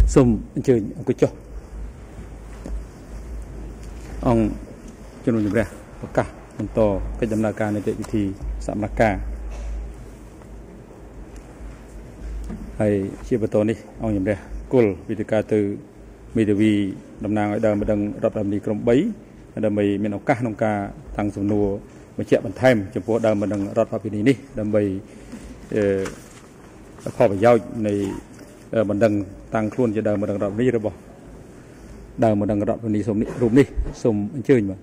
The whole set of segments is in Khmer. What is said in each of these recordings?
សូមអញ្ជើញអង្គុយចុះអង្គជំនុំជម្រះប្រកាសបន្តកិច្ចដំណើរការនីតិវិធីសម្រាប់ការហើយជាបន្តនេះអង្គជំរះគុលវិទ្យការទៅមេធាវីតំណាងឲ្យដើមម្ដងរដ្ឋបាលនីក្រម3ដើម្បីមានឱកាសក្នុងការតាំងសំណួរបញ្ជាក់បន្ថែមចំពោះដើមម្ដងរដ្ឋបាលនេះដើម្បីផលប្រយោជន៍នៃបណ្ដឹងតាំងខ្លួនជាដើមម្ដងរដ្ឋនេះរបស់ដើមម្ដងរដ្ឋនេះរូបនេះសូមអញ្ជើញបាទ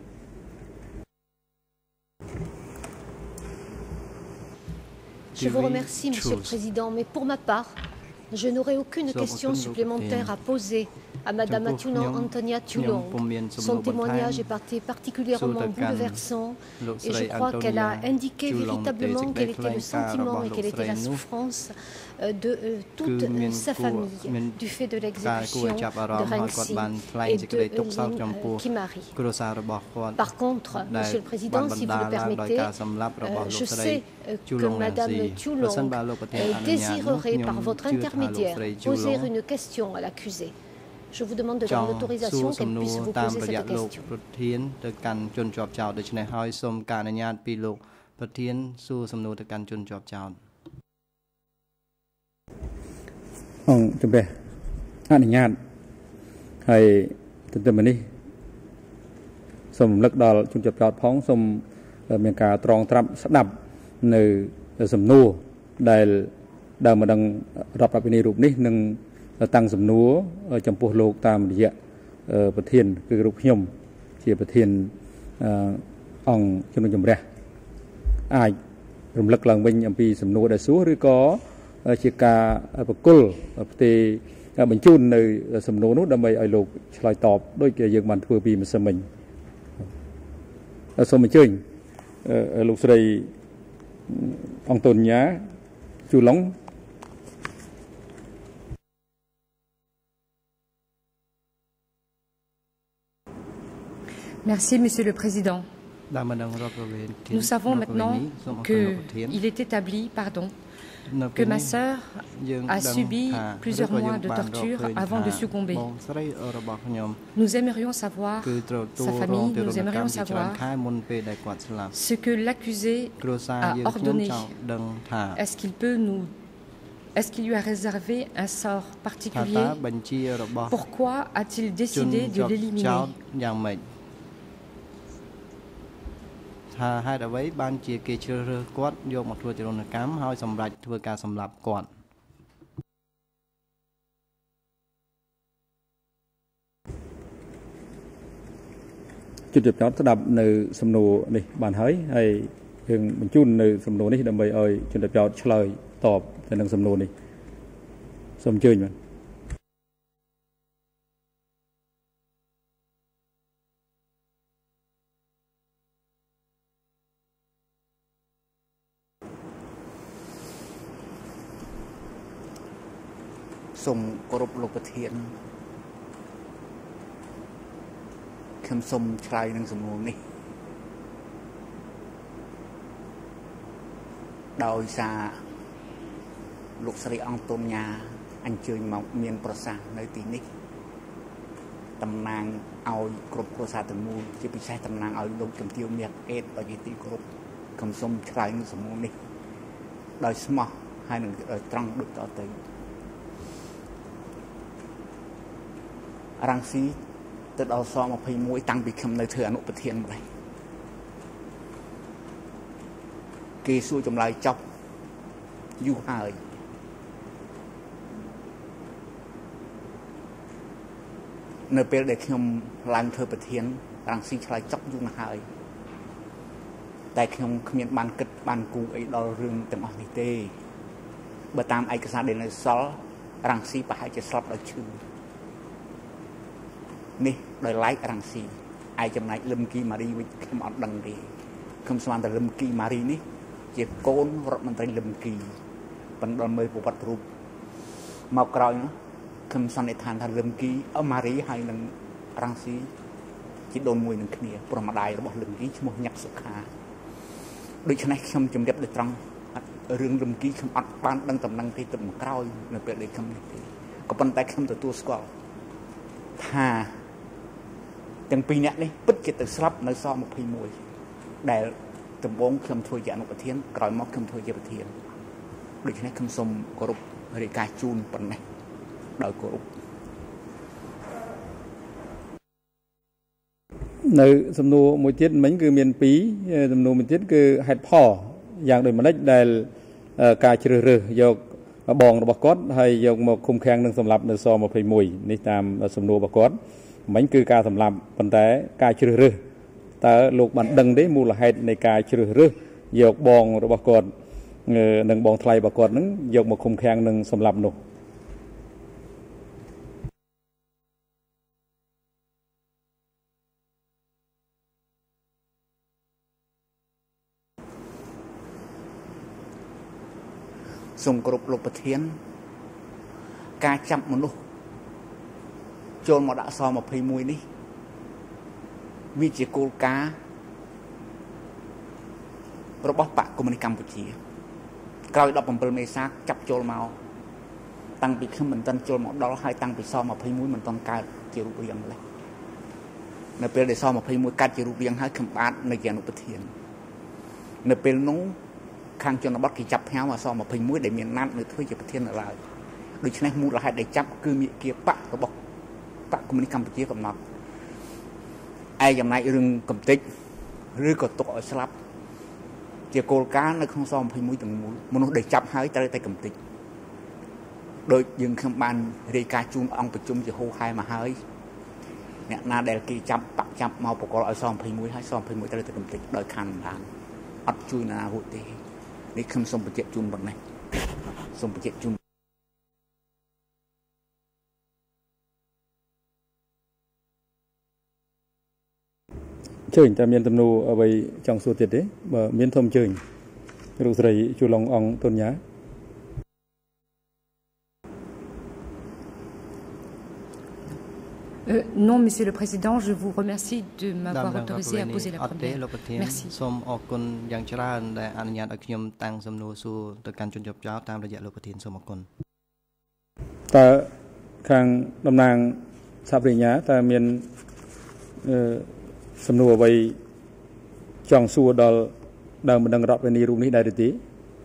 Je vous remercie, Monsieur le Président, mais pour ma part, je n'aurai aucune question supplémentaire à poser à Madame Atunan Antonia Tulong. Son témoignage est particulièrement bouleversant et je crois qu'elle a indiqué véritablement quel était le sentiment et quelle était la souffrance de toute sa famille du fait de l'exécution de Rangsi et de Lin Kimari. Par contre, Monsieur le Président, si vous le permettez, je sais que Madame Tulong désirerait par votre intermédiaire poser une question à l'accusé. Je vous demande de donner l'autorisation qu'elle puisse vous poser cette question. Ông chụp về anh nhạt hay từ mình đi sum lực đào chụp chụp chọt phóng sum miền cả tròn trạm sắp đập nơi sum nô đại đào mà đang rập rập bên rụp ní nâng tăng sum nô trong phố lô tam địaประเทศคือรูปยมที่ประเทศองจำนวนจำแรกอาจรวมหลักหลังเป็นอันปีสำนวนได้สู้หรือก็ជាការប្រគល់ផ្ទេបញ្ជូននៅសំណួរនោះដើម្បីឲ្យលោកឆ្លើយតបដូចជាយើងបានធ្វើពីម្សិលមិញសូមអញ្ជើញលោកស្រីអង្គតូនញ៉ាជូឡុង Merci, Monsieur le Président. Nous savons maintenant qu'il est établi, que ma sœur a subi plusieurs mois de torture avant de succomber. Nous aimerions savoir, sa famille, nous aimerions savoir ce que l'accusé a ordonné. Est-ce qu'il lui a réservé un sort particulier? Pourquoi a-t-il décidé de l'éliminer? ហេតុអ្វីបានជាគេជ្រើសរើសគាត់យកមកធ្វើទរណកម្មហើយសម្រេចធ្វើការសម្លាប់គាត់จุดจบស្ដាប់នៅសំណួរនេះបានហើយយើងបញ្ជូននៅសំណួរនេះដើម្បីឲ្យជនតបឆ្លើយតបទៅនឹងសំណួរនេះសូមអញ្ជើញបាទសូមគោរពលោកប្រធានខ្ញុំសូមឆ្លើយនឹងសំណួរនេះដោយសារលោកស្រីអង្គតូនញ៉ាអញ្ជើញមកមានប្រសាសន៍នៅទីនេះតំណាងឲ្យគ្រប់គ្រួសារទាំងមូលជាពិសេសតំណាងឲ្យលោកជំទាវមាសអេតដោយជាទីគោរពខ្ញុំសូមឆ្លើយនឹងសំណួរនេះដោយស្មោះហើយនឹងត្រង់ដូចតទៅ រងស៊ីទៅដល់ស21តាំងពីខ្ញុំនៅធ្វើអនុប្រធានម្លេះគេសួរចម្លើយចប់យូរហើយនៅពេលដែលខ្ញុំឡើងធ្វើប្រធានរងស៊ីឆ្លើយចប់យូរណាស់ហើយតែខ្ញុំគ្មានបានគិតបានគូអីដល់រឿងទាំងអស់នេះទេបើតាមឯកសារដែលនៅសល់រងស៊ីប្រហែលជាស្លាប់ដោយឈឺ នេះដោយឡែករងស៊ីឯចំណែកលឹមគីម៉ារីវិញខ្ញុំអត់ដឹងទេខ្ញុំស្មានតែលឹមគីម៉ារីនេះជាកូនរដ្ឋមន្ត្រីលឹមគីប៉ុន្តែមើលប្រវត្តិរូបមកក្រោយនោះខ្ញុំសន្និដ្ឋានថាលឹមគីម៉ារីហើយនឹងរងស៊ីជាដូនមួយនឹងគ្នាព្រោះម្ដាយរបស់លឹមគីឈ្មោះញ៉ាក់សុខាដូច្នេះខ្ញុំជម្រាបដោយត្រង់រឿងលឹមគីខ្ញុំអត់បានដឹងតំណែងទេទឹកមកក្រោយនៅពេលដែលខ្ញុំនេះទេก็ปันแต่คำตัวสกอลถ้าจังปีนี้นี่ปิดจิตสลับในซอมพีมวยแต่ตำบลคำถวยอย่างนกประเทียนกลอยมอกคำถวยเยประเทียนโดยเฉพาะคำสมกรุบเริกาจูนปันนี่โดยกรุบในสำนวนมวยติดมันคือเมียนปีสำนวนมวยติดคือหัดพ่ออย่างโดยมันได้การเชื่อเรือยกบองระบกอดให้ยกมาคุมแข่งหนึ่งสำหรับในซอมาพมวยนี่ตามสำนวนบกอดมันคือการสำหรับปัญแต่การเชื่อเรือแต่ลูกมันดังได้มูลเหตุในการเชื่อเรือยกบองระบกอดหนึ่งบองไทยบกอดนั้นยกมาคุมแข่งหนึ่งสำหรับหนูส่งกรุบลงประเทียนการจับมนุษย์โจรมาด่าซอมาพยมวยนี่วิจิโกลการะบบปะกรมนิกัมพูชีกลายดอกผมเปิลเมซ่าจับโจรมาตั้งปีขึ้นเหมือนตันโจรมาดอลให้ตั้งปีซอมาพยมวยมันต้องการเจรุเรียงเลยในเปลเดซอมาพยมวยการเจรุเรียงให้ขึ้นบ้านในแกนุประเทียนในเปลนู้ข้างจนบัดกี่จับแถวมาซอมาพิมพ์มือได้เมียนนั่นในถ้วยจะประเทศอะไรโดยเฉพาะมูลค่าได้จับคือมีเกียร์ปะระบบปะคอมมิวนิสต์กัมพูชีกับนับไอ้อย่างไรเรื่องกำติกหรือกดตกสลับเจ้าโกลการในข้างซอมพิมพ์มือต่างมนุษย์ได้จับหายแต่กำติกโดยยังข้างบ้านเรียกการจูนองประชุมจะโฮไฮมาหายเนี่ยนาเดลกีจับปะจับมาปกติซอมพิมพ์มือให้ซอมพิมพ์มือแต่กำติกโดยคันทางอัดจุยนาหุตีนี่คำส่งประเจจุนแบบไหนส่งประเจจุนเชิญจะมีตำนูเอาไว้จังสูตรเด็ดเด้มีทมเชิญรูสไรจุลององต้นยา Non, Monsieur le Président, je vous remercie de m'avoir autorisé à poser la première. Merci. សូមអរគុណយ៉ាងច្រើនដែលអនុញ្ញាតឲ្យខ្ញុំតាំងសំណួរសួរទៅកាន់ជនជាប់ចោតតាមរយៈលោកប្រធានសូមអរគុណតើខាងតំណាងសហប្រញ្ញាតើមានសំណួរអ្វីចង់សួរដល់ដើមបណ្ដឹងរដ្ឋវិនីរូបនេះដែរទេ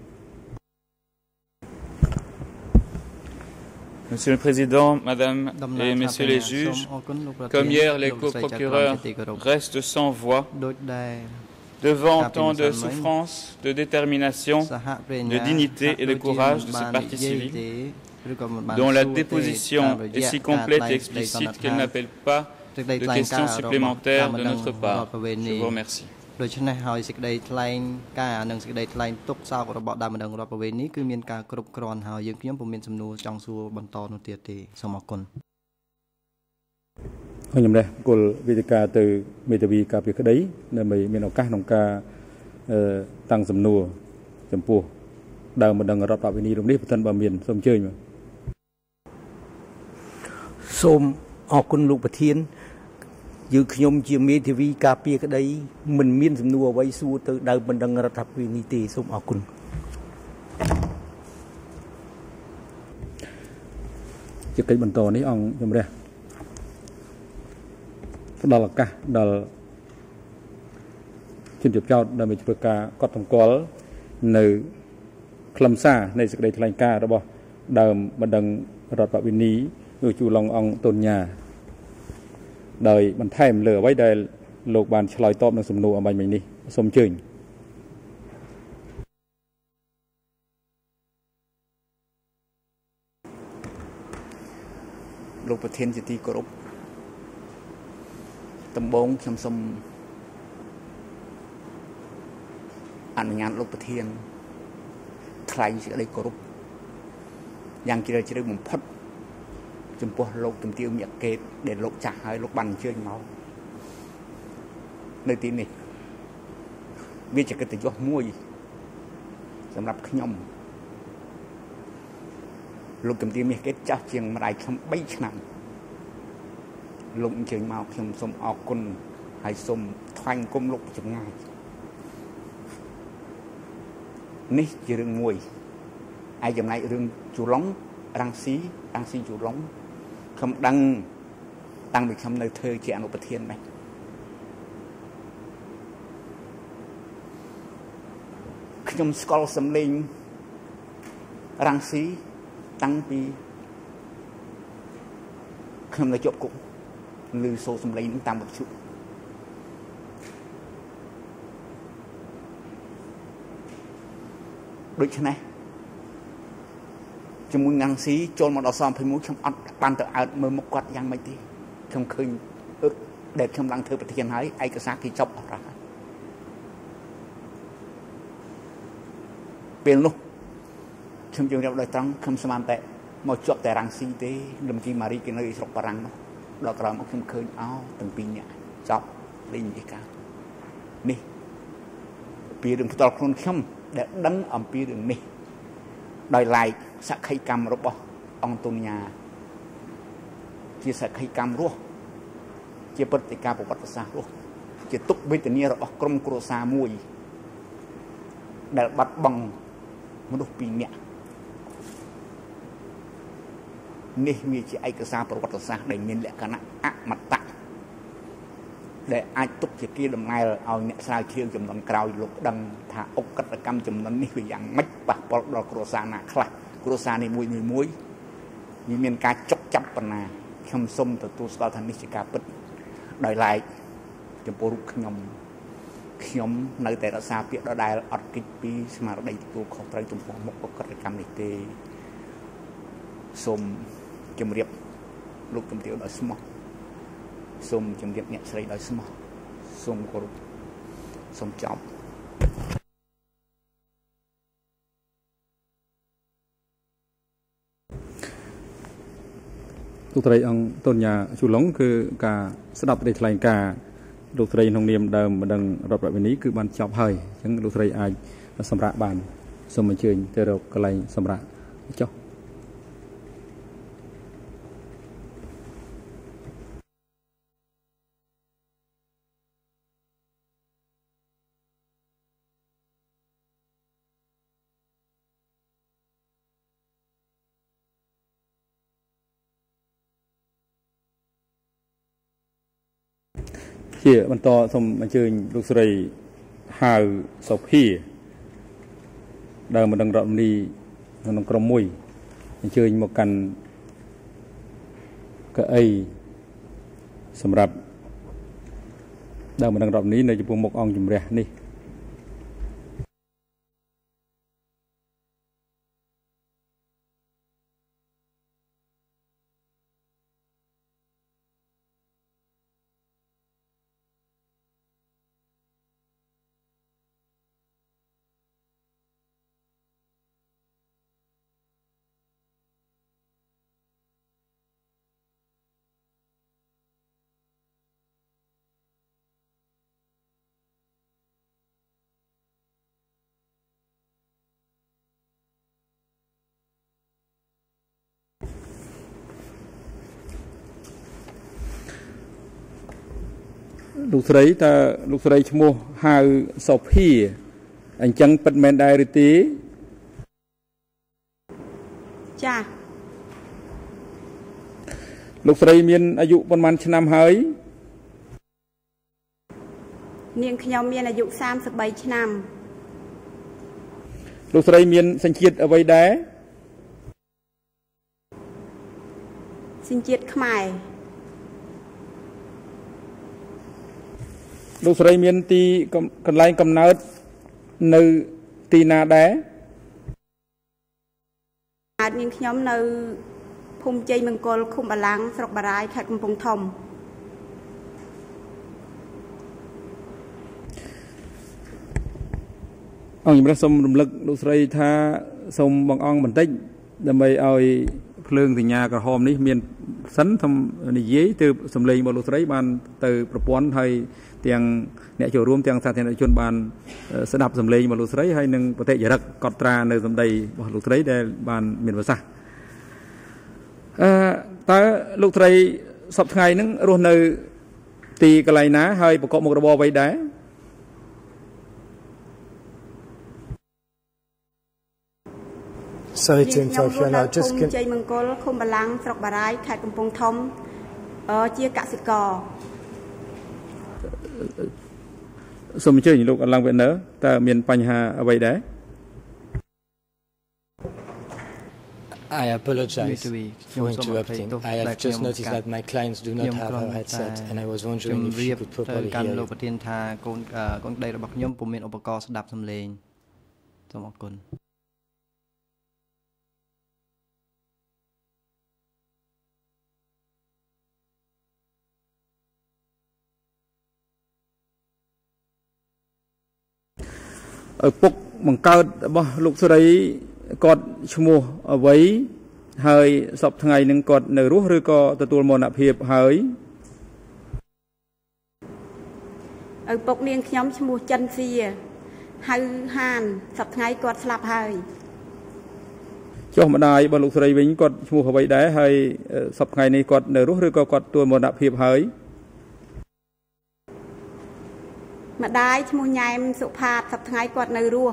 Monsieur le Président, Madame et Messieurs les juges, comme hier, les co-procureurs restent sans voix devant tant de souffrance, de détermination, de dignité et de courage de ces parties civiles, dont la déposition est si complète et explicite qu'elle n'appelle pas de questions supplémentaires de notre part. Je vous remercie. ដូច្នេះហើយសេចក្តីថ្លែងការនិងសេចក្តីថ្លែងទុកសោករបស់ដើមបណ្ដឹងរដ្ឋប្រវេណនេះគឺមានការគ្រប់គ្រាន់ហើយយើងខ្ញុំពុំមានសំណួរចង់សួរបន្តនោះទៀតទេសូមអរគុណខ្ញុំដែរគោលវិទ្យាទៅមេធាវីការពីក្តីដើម្បីមានឱកាសក្នុងការតាំងសំណួរចំពោះដើមបណ្ដឹងរដ្ឋប្រវេណនេះប្រសិនបើមានសូមអញ្ជើញសូមអរគុណលោកប្រធានយើងខ្ញុំជាមេធាវីការពីក្តីមិនមានសំណួរអ្វីសួរទៅដើមបណ្ដឹងរដ្ឋាភិបាលនេះទេសូមអរគុណជាកិច្ចបន្តនេះអង្គជំរះផ្ដល់ឱកាសដល់ជនជាប់ចោតដើម្បីធ្វើការកត់សម្គាល់នៅខ្លឹមសារនៃសេចក្តីថ្លែងការណ៍របស់ដើមបណ្ដឹងរដ្ឋវិនីលោកជួឡុងអង្គតុនញ៉ាដោយបន្ថែមលើអ្វីដែលលោកបានឆ្លើយតបនឹងសំណួរអំបញ្ញមិញនេះសូមអញ្ជើញលោកប្រធានជាទីគោរពដំបូងខ្ញុំសូមអនុញ្ញាតលោកប្រធានថ្លែងសេចក្តីគោរពយ៉ាងជ្រាលជ្រៅបំផុតចំពោះលោកជំទាវមាក់កេតដែលលោកចាស់ហើយលោកបានអញ្ជើញមកនៅទីនេះវាជាកិត្តិយសមួយសម្រាប់ខ្ញុំលោកជំទាវមាក់កេតចាស់ជាងម្ដាយខ្ញុំ3ឆ្នាំលោកអញ្ជើញមកខ្ញុំសូមអរគុណហើយសូមថ្វាយគុំលោកចម្ងាយនេះជារឿងមួយឯចំណែករឿងជូឡុងรังสีอยู่หลงคำดังตั้งเป็นคำในเธอเจียนุปเทียนไหมขยมสกอลสำลิงรังสีตั้งปีคำในจบกุหรือโซสำลิงตามบทชุโดยฉะนั้นจมูกงังสีโจรมาดอซอมพิมุขอัดปันต่ออาเมื่อมกวัดยังไม่ดีคำคืนเด็ดคำลังเธอปฏิเสธให้ไอ้กษัตริย์ที่จบอะไรเปลี่ยนลูกคำจึงเรียกโดยตรงคำสมานแต่มาจบแต่รังสีเต้ลำกีมารีกินเลยสกปรกเนาะดอกกระบอกคำคืนเอาตั้งปีเนี่ยจบลิงดีกันนี่ปีเรื่องตอลคนคำเด็ดดังอัมปีเรื่องนี่โดยไล่สักขีกรรมรบองตุนยาที่สักขีกรรมรู้ที่ปฏิกาประวัติศาสตร์รู้ที่ตุกวิทย์นี้รบกรมกรุษามวยเดลบัดบังมนุษย์ปีเนี่ยนี่มีที่ไอกษาประวัติศาสตร์ได้มีแหละคณะอัมตะได้ไอตุกที่กีดำไงเอาเนี่ยสายเชียงจำนวนกราวลุกดังถ้าอกกตกรรมจำนวนนี้คืออย่างไม่ปะปลอกกรุษานาคลากรุษาในมวยมีการจกจับปัญหาคำส้มตัวตัวสกอทันนิสิกาปิดโดยไล่จำปรุกขยมในแต่ละซาเปียเราได้อัดกิปีสมาร์ได้ตัวของไตรจุ่มหัวมกกตกรรมในเตส้มจำเรียบลูกจำเตียวโดยสมองส้มจำเรียบเนี่ยใส่โดยสมองส้มกรุส้มจอมลูกไตรองต้นยาชูหลงคือการสดับในทลายกาลูกไตรทองเนียมเดิมมาดังรับแบบนี้คือบันจอบเฮยฉันลูกไตรอายสำระบานสมเชยเจอเรากระไรสำระเจ้าเชี่ยมันต่อสมมันเชิญลูกสไลหาสอบพี่เดิมมันดังรอบนี้มันดังกระมุยมันเชิญมากันก็ไอสำหรับเดิมมันดังรอบนี้ในจุดมกองจุ่มเรียนี่ลูกสไลแต่ลูกสไลชั่วโมงหาสอบพี่อันจังเป็นแมนได้หรือตีจ้าลูกสไลมีอายุประมาณชั่วโมงเฮ้ยเนียงขยมมีอายุ33ชั่วโมงลูกสไลมีสัญชาติเอาไว้ได้สัญชาติขมายลูกสไลมีตีกันไล่กำเนิดในตีนาได้อาจมีขยมในภูมิใจมังกรคุมอลังสระบารายขัดกุมพงทมองค์พระสมรำลึกลูกสไลท่าสมบางองบันทึกดำไปเอาเพลิงถึงยากระหอมนี้มีสันทำนิยัยtừสำเร็จบลูกสไลบานtừประปอนไทยเตียงเนี่ยโจรวมเตียงสาธารณชนบานสนับสำเร็จบลูกสไลให้หนึ่งประเทศยารักกอตราในสำเร็จบลูกสไลได้บานเมียนภาษาแต่ลูกสไลสับไงนึงรวมในตีกระไรนะให้ประกอบมกระบอไว้ได้ Sorry to interrupt you. Now, just can. ជ័យមង្គលឃុំបលាំងស្រុកបារាយខេត្តកំពង់ធំជាកសិករសូមអញ្ជើញលោកអឡើងវេនឺតើមានបញ្ហាអ្វីដែរ I apologize for interrupting. I have just noticed that my clients do not have a headset, and I was wondering if you could properly hear. លោកប្រធានថាកូនក្តីរបស់ខ្ញុំពុំមានឧបករណ៍ស្ដាប់សំឡេងសូមអរគុណពុកបង្កើតរបស់លោកស្រីគាត់ឈ្មោះអ្វីហើយសពថ្ងៃនឹងគាត់នៅរស់ឬក៏ទទួលមរណភាពហើយឪពុកនាងខ្ញុំឈ្មោះចិនសៀហៅហានសពថ្ងៃគាត់ស្លាប់ហើយចុះម្ដាយរបស់លោកស្រីវិញគាត់ឈ្មោះអ្វីដែរហើយសពថ្ងៃនេះគាត់នៅរស់ឬក៏គាត់ទទួលមរណភាពហើយម្ដាយឈ្មោះញ៉ែមសុផាតសប្ថ្ងៃគាត់នៅរស់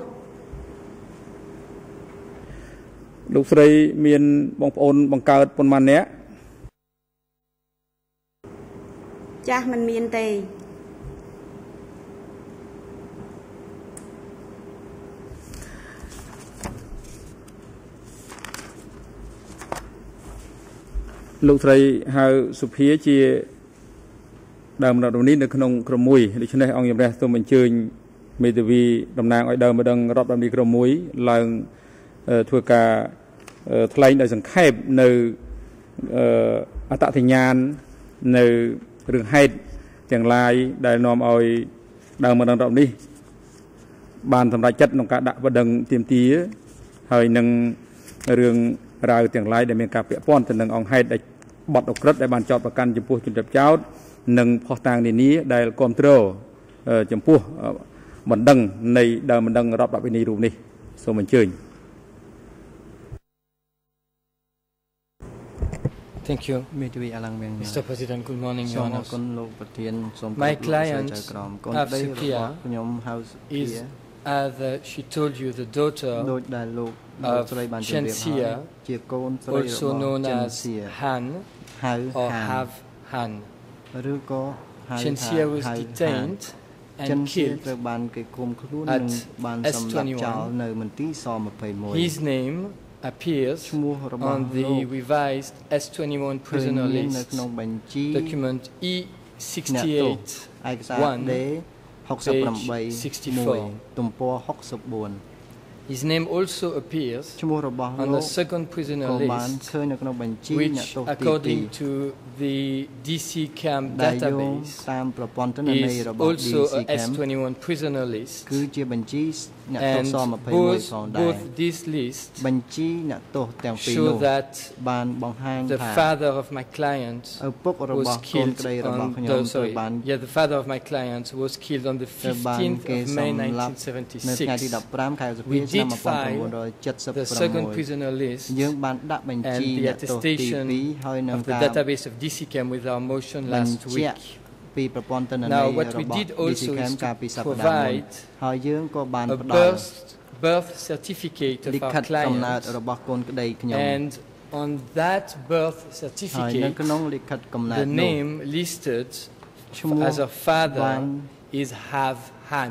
លោកស្រីមានបងប្អូនបង្កើតប៉ុន្មាននាក់ចាស់មិនមានទេលោកស្រីហៅសុភាជាដើមរដ្ឋនេះនៅក្នុងក្រុមមួយដូច្នេះអង្គជំរះសូមអញ្ជើញមេធាវីតំណាងឲ្យដើមម្ដងរដ្ឋនេះក្រុមមួយឡើងធ្វើការថ្លែងដោយសង្ខេបនៅអត្តសញ្ញាណនៅរឿងហេតុទាំងឡាយដែលនាំឲ្យដើមម្ដងរដ្ឋនេះបានសម្រេចចិត្តក្នុងការដាក់បណ្ដឹងទាមទារហើយនឹងរឿងរ៉ាវទាំងឡាយដែលមានការពាក់ព័ន្ធទៅនឹងអង្គហេតុដែលបទអក្រិតដែលបានចោទប្រកាន់ចំពោះជនជាប់ចោទនិងផុសតាងនានាដែលគ្រប់គ្រងចំពោះបណ្ដឹងនៃដើមបណ្ដឹងរដ្ឋវិន័យរូបនេះសូមអញ្ជើញ Thank you. Mr. President, good morning, Your Honor. My client, Afsipia, is, as she told you, the daughter of Chensia, also known as Han or Have Han. Chensia was detained and killed at S21. His name appears on the revised S21 prisoner list, document E68-1, page 64. His name also appears on the second prisoner list, which, according to the DC camp database, is also a S21 prisoner list. And both these lists show that the father of my client was killed on the father of my client was killed on the 15th of May 1976. We did file the second prisoner list and the attestation of the database of DC camp with our motion last week. Now, what we did also is to provide a birth certificate of our client, and on that birth certificate, the name listed as a father is Have Han.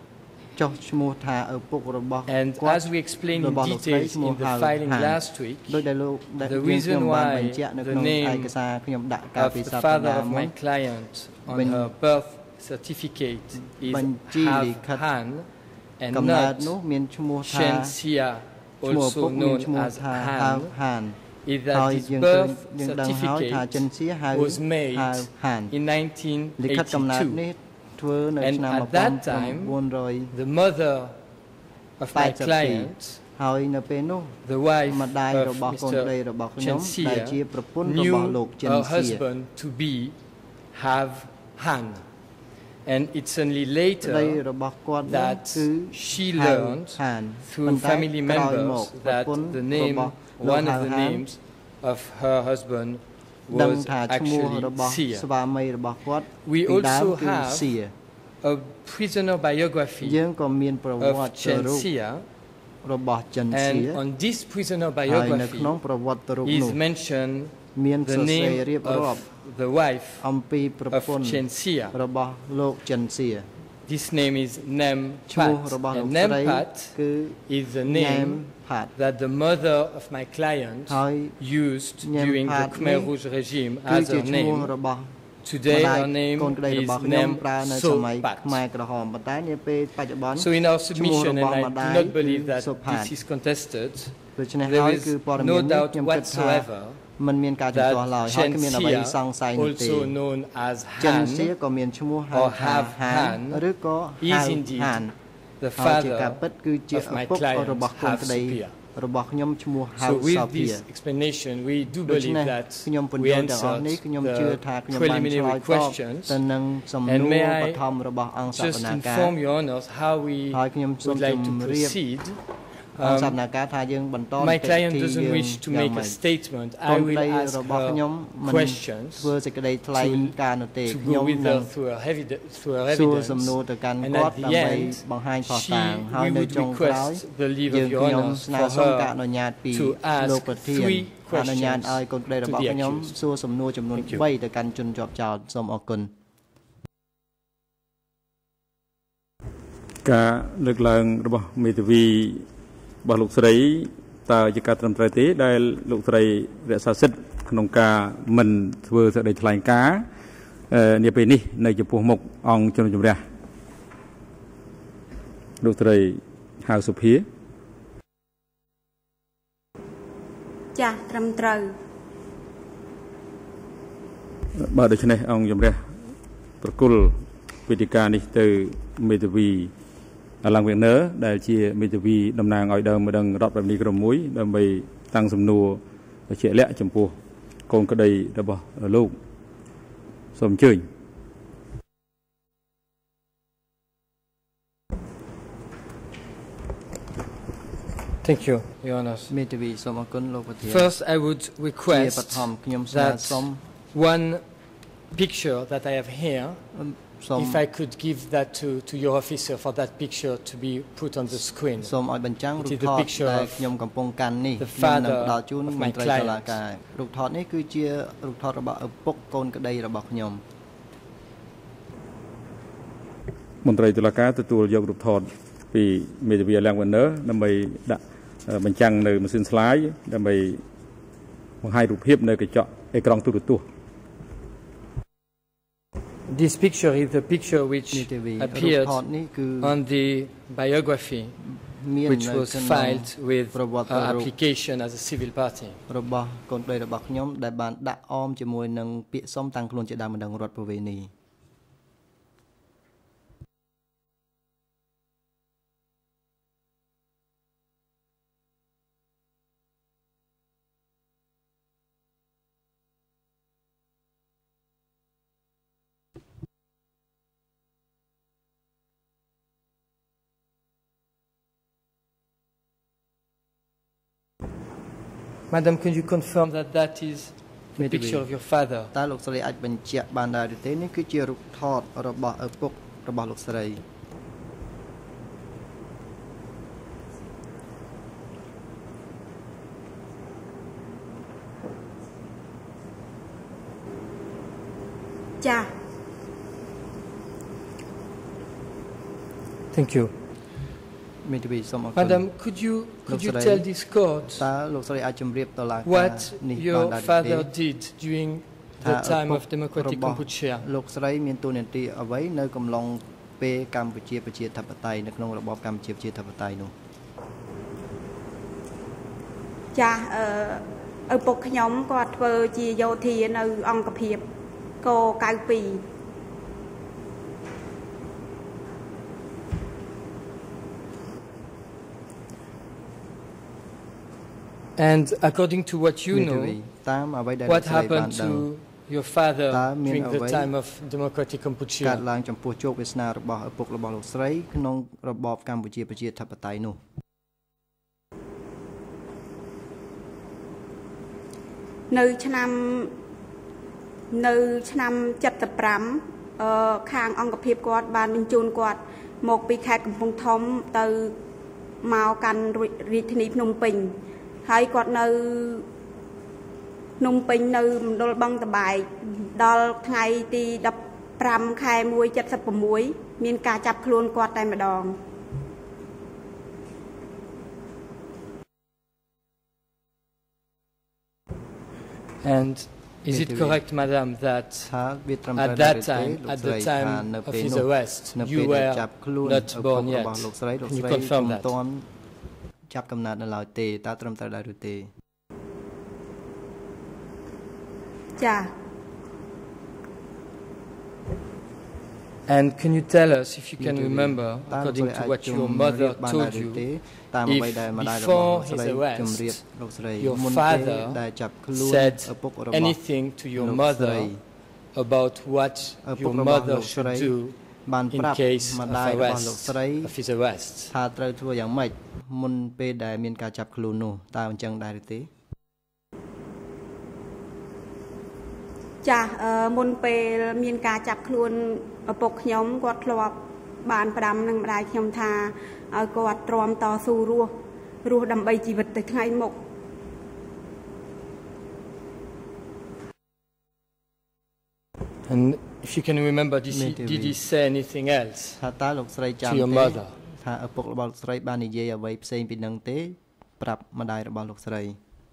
And as we explained in details in the filing last week, the reason why the name of the father of my client on her birth certificate is Have Han and not Chensia, also known as Han, is that his birth certificate was made in 1982. And at that time, the mother of my client, the wife of Mr. Chensia, knew her husband to be Have Han. And it's only later that she learned through family members that the name, one of the names of her husband was actually Sia. We also have a prisoner biography of Chensia And on this prisoner biography is mentioned the name of the wife of Chen Xia. This name is Nem Pat, and Nem Pat is the name that the mother of my client used during the Khmer Rouge regime as her name. Today her name is Nem So Pat. So in our submission, and I do not believe that this is contested, there is no doubt whatsoever that Chen Xia, also known as Han or Have Han, is indeed the father of my client, Have Sophia. So with this explanation, we do believe that we answered the preliminary questions. And may I just inform Your Honours how we would like to proceed. My client doesn't wish to make a statement. I will ask her questions to go with her through her evidence. And at the end, we would request the leave of Your Honours for her to ask 3 questions to the accused. Thank you. ការលើកឡើងរបស់មេធាវីរបស់លោកស្រីតើជាការត្រឹមត្រូវទេដែលលោកស្រីរក្សាសិទ្ធិក្នុងការមិនធ្វើសេចក្តីថ្លែងការណ៍នាពេលនេះនៅចំពោះមុខអង្គជំនុំជម្រះលោកស្រីហៅសុភាចាស់ត្រឹមត្រូវបាទដូច្នេះអង្គជំរះប្រគល់វេទិកានេះទៅមេធាវីឡើងវិញនៅដែលជាមេធាវីតំណាងឲ្យដើមម្ដងរដ្ឋបាលនីក្រុមមួយដើម្បីតាំងសំណួរជាក់លាក់ចំពោះកូនក្តីរបស់លោកសូមអញ្ជើញ Thank you, Your Honours. First, I would request that one picture that I have here, if I could give that to your officer for that picture to be put on the screen. It is the picture of the father of my client. រូបថតនេះគឺជារូបថតរបស់ឪពុកកូនក្តីរបស់ខ្ញុំមន្ត្រីតុលាការទទួលយករូបថតពីមេធាវីឡើងវិញនៅដើម្បីដាក់បញ្ចាំងនៅម៉ាស៊ីន slide ដើម្បីបង្ហាញរូបភាពនៅកញ្ចក់អេក្រង់ទូរទស្សន៍ This picture is the picture which appeared on the biography which was filed with our application as a civil party. របស់កូនប្តីរបស់ខ្ញុំដែលបានដាក់អមជាមួយនឹងពាក្យសុំតាំងខ្លួនជាដើមម្ដងរដ្ឋប្រវេណី Madam, can you confirm that that is the picture of your father? តើលោកស្រីអាចបញ្ជាក់បានដែរឬទេនេះគឺជារូបថតរបស់ឪពុករបស់លោកស្រីចា៎ Thank you. Madam, could you tell this court what your father did during the time of democratic Cambodia? លោកស្រីមានតួនាទីអ្វីនៅកំឡុងពេលកម្ពុជាប្រជាធិបតេយ្យនៅក្នុងរបបកម្ពុជាប្រជាធិបតេយ្យនោះចាស់ឪពុកខ្ញុំគាត់ធ្វើជាយោធានៅអង្គភាពក92 And according to what you know, what happened to your father during the time of democratic Cambodia? កើតឡើងចំពោះជោគវាសនារបស់ឪពុករបស់លោកស្រីក្នុងរបបកម្ពុជាប្រជាធិបតេយ្យនោះនៅឆ្នាំ75ខាងអង្គភាពគាត់បានបញ្ជូនគាត់មកពីខេត្តកំពង់ធំទៅមកកាន់រាជធានីភ្នំពេញហើយគាត់នៅភ្នំពេញនៅមណ្ឌលបឹងតបែកដល់ថ្ងៃទី15 ខែ 1 76 មានការចាប់ខ្លួនគាត់តែម្ដង And is it correct, Madam, that at that time, at the time of his arrest, you were not born yet? Can you confirm that? ចាប់កំណត់នៅឡើយទេតើត្រឹមត្រូវដែរឬទេចា And can you tell us, if you can remember, according to what your mother told you, if before his arrest, your father said anything to your mother about what your mother should do in case of his arrest? ថាត្រូវធ្វើយ៉ាងម៉េចមុនពេលដែលមានការចាប់ខ្លួននោះតើអញ្ចឹងដែរឬទេចាមុនពេលមានការចាប់ខ្លួនឪពុកខ្ញុំគាត់ធ្លាប់បានផ្ដាំនឹងម្ដាយខ្ញុំថាឲ្យគាត់ទ្រាំតស៊ូរស់ដើម្បីជីវិតទៅថ្ងៃមុខ And if you can remember, did he say anything else ថាតើលោកស្រីចាំទេថាឪពុករបស់លោកស្រីបាននិយាយអ្វីផ្សេងពីនឹងទេប្រាប់ម្ដាយរបស់លោកស្រី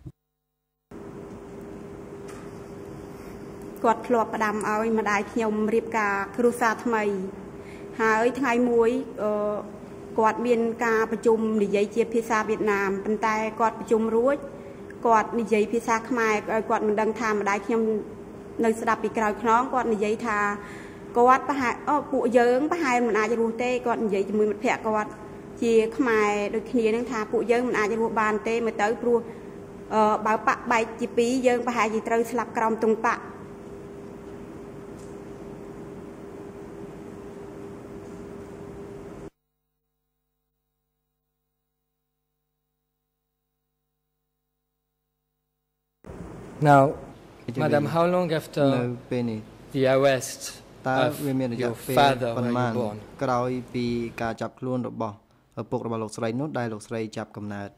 គាត់ធ្លាប់ផ្ដាំឲ្យម្ដាយខ្ញុំរៀបការគ្រួសារថ្មីហើយថ្ងៃមួយគាត់មានការប្រជុំនិយាយជាភាសាវៀតណាមប៉ុន្តែគាត់ប្រជុំរួចគាត់និយាយភាសាខ្មែរឲ្យគាត់មិនដឹងថាម្ដាយខ្ញុំនៅស្ដាប់ពីក្រោយខ្នងគាត់និយាយថាគាត់ប្រហែលពួកយើងប្រហែលមិនអាចរស់ទេគាត់និយាយជាមួយមិត្តភក្តិគាត់ជាខ្មែរដូចគ្នានឹងថាពួកយើងមិនអាចរស់បានទេមើលទៅព្រោះបើបាក់បែកជាពីរយើងប្រហែលជាត្រូវស្លាប់ក្រោមទង់បាក់ Now, Madam, how long after the arrest of your father were you born? ក្រោយពីការចាប់ខ្លួនរបស់ឪពុករបស់លោកស្រីនោះដែលលោកស្រីចាប់កំណើត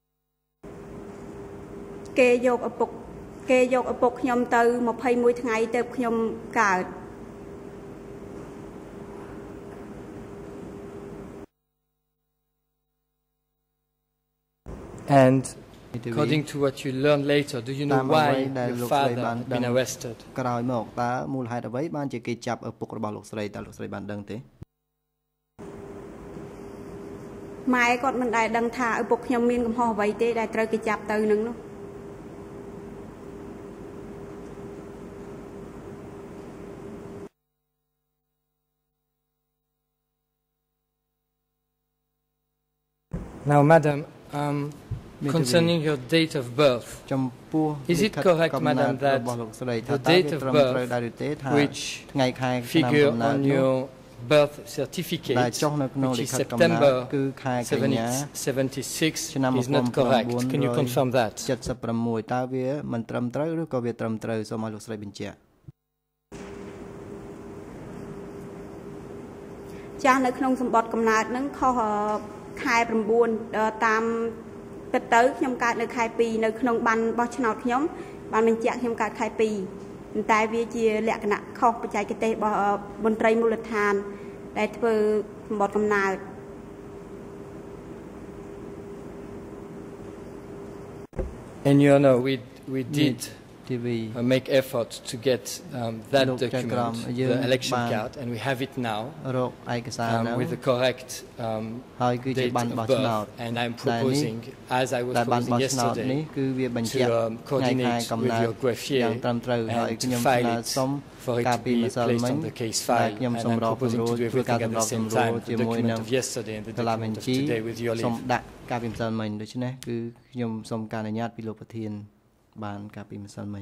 គេយកឪពុកខ្ញុំទៅ21ថ្ងៃទៅខ្ញុំកើត And according to what you learned later, do you know why your father had been arrested? ក្រោយមកតើមូលហេតុអ្វីបានជាគេចាប់ឪពុករបស់លោកស្រីតើលោកស្រីបានដឹងទេម៉ែគាត់មិនដែលដឹងថាឪពុកខ្ញុំមានកំហុសអ្វីទេដែលត្រូវគេចាប់ទៅនឹងនោះ Now, Madam, concerning your date of birth, is it correct, Madam, that the date of birth which figure on your birth certificate, which is September 76, is not correct? Can you confirm that? 76 តើវាមិនត្រឹមត្រូវឬក៏វាត្រឹមត្រូវសូមឲ្យលោកស្រីបញ្ជាក់ចាស់នៅក្នុងសម្បត្តិកំណើតនឹងខុសខែ 9 តាមពិតទៅខ្ញុំកើតនៅខែ 2 នៅក្នុងបានបោះឆ្នោតខ្ញុំបានបញ្ជាក់ខ្ញុំកើតខែ 2 ប៉ុន្តែវាជាលក្ខណៈខុសបច្ចេកទេសរបស់មន្ត្រីមូលដ្ឋានដែលធ្វើសម្បត្តិកំណើត And you know we did make effort to get that document, the election card, and we have it now with the correct date of birth. And I'm proposing, as I was proposing yesterday, to coordinate with your greffier and to file it for it to be placed on the case file. And I'm proposing to do everything at the same time, the document of yesterday and the document of today with your leave. ការពិមសិលមិញដូច្នេះគឺខ្ញុំសូមការអនុញ្ញាតពីលោកប្រធានបានការពិមសិលមិញ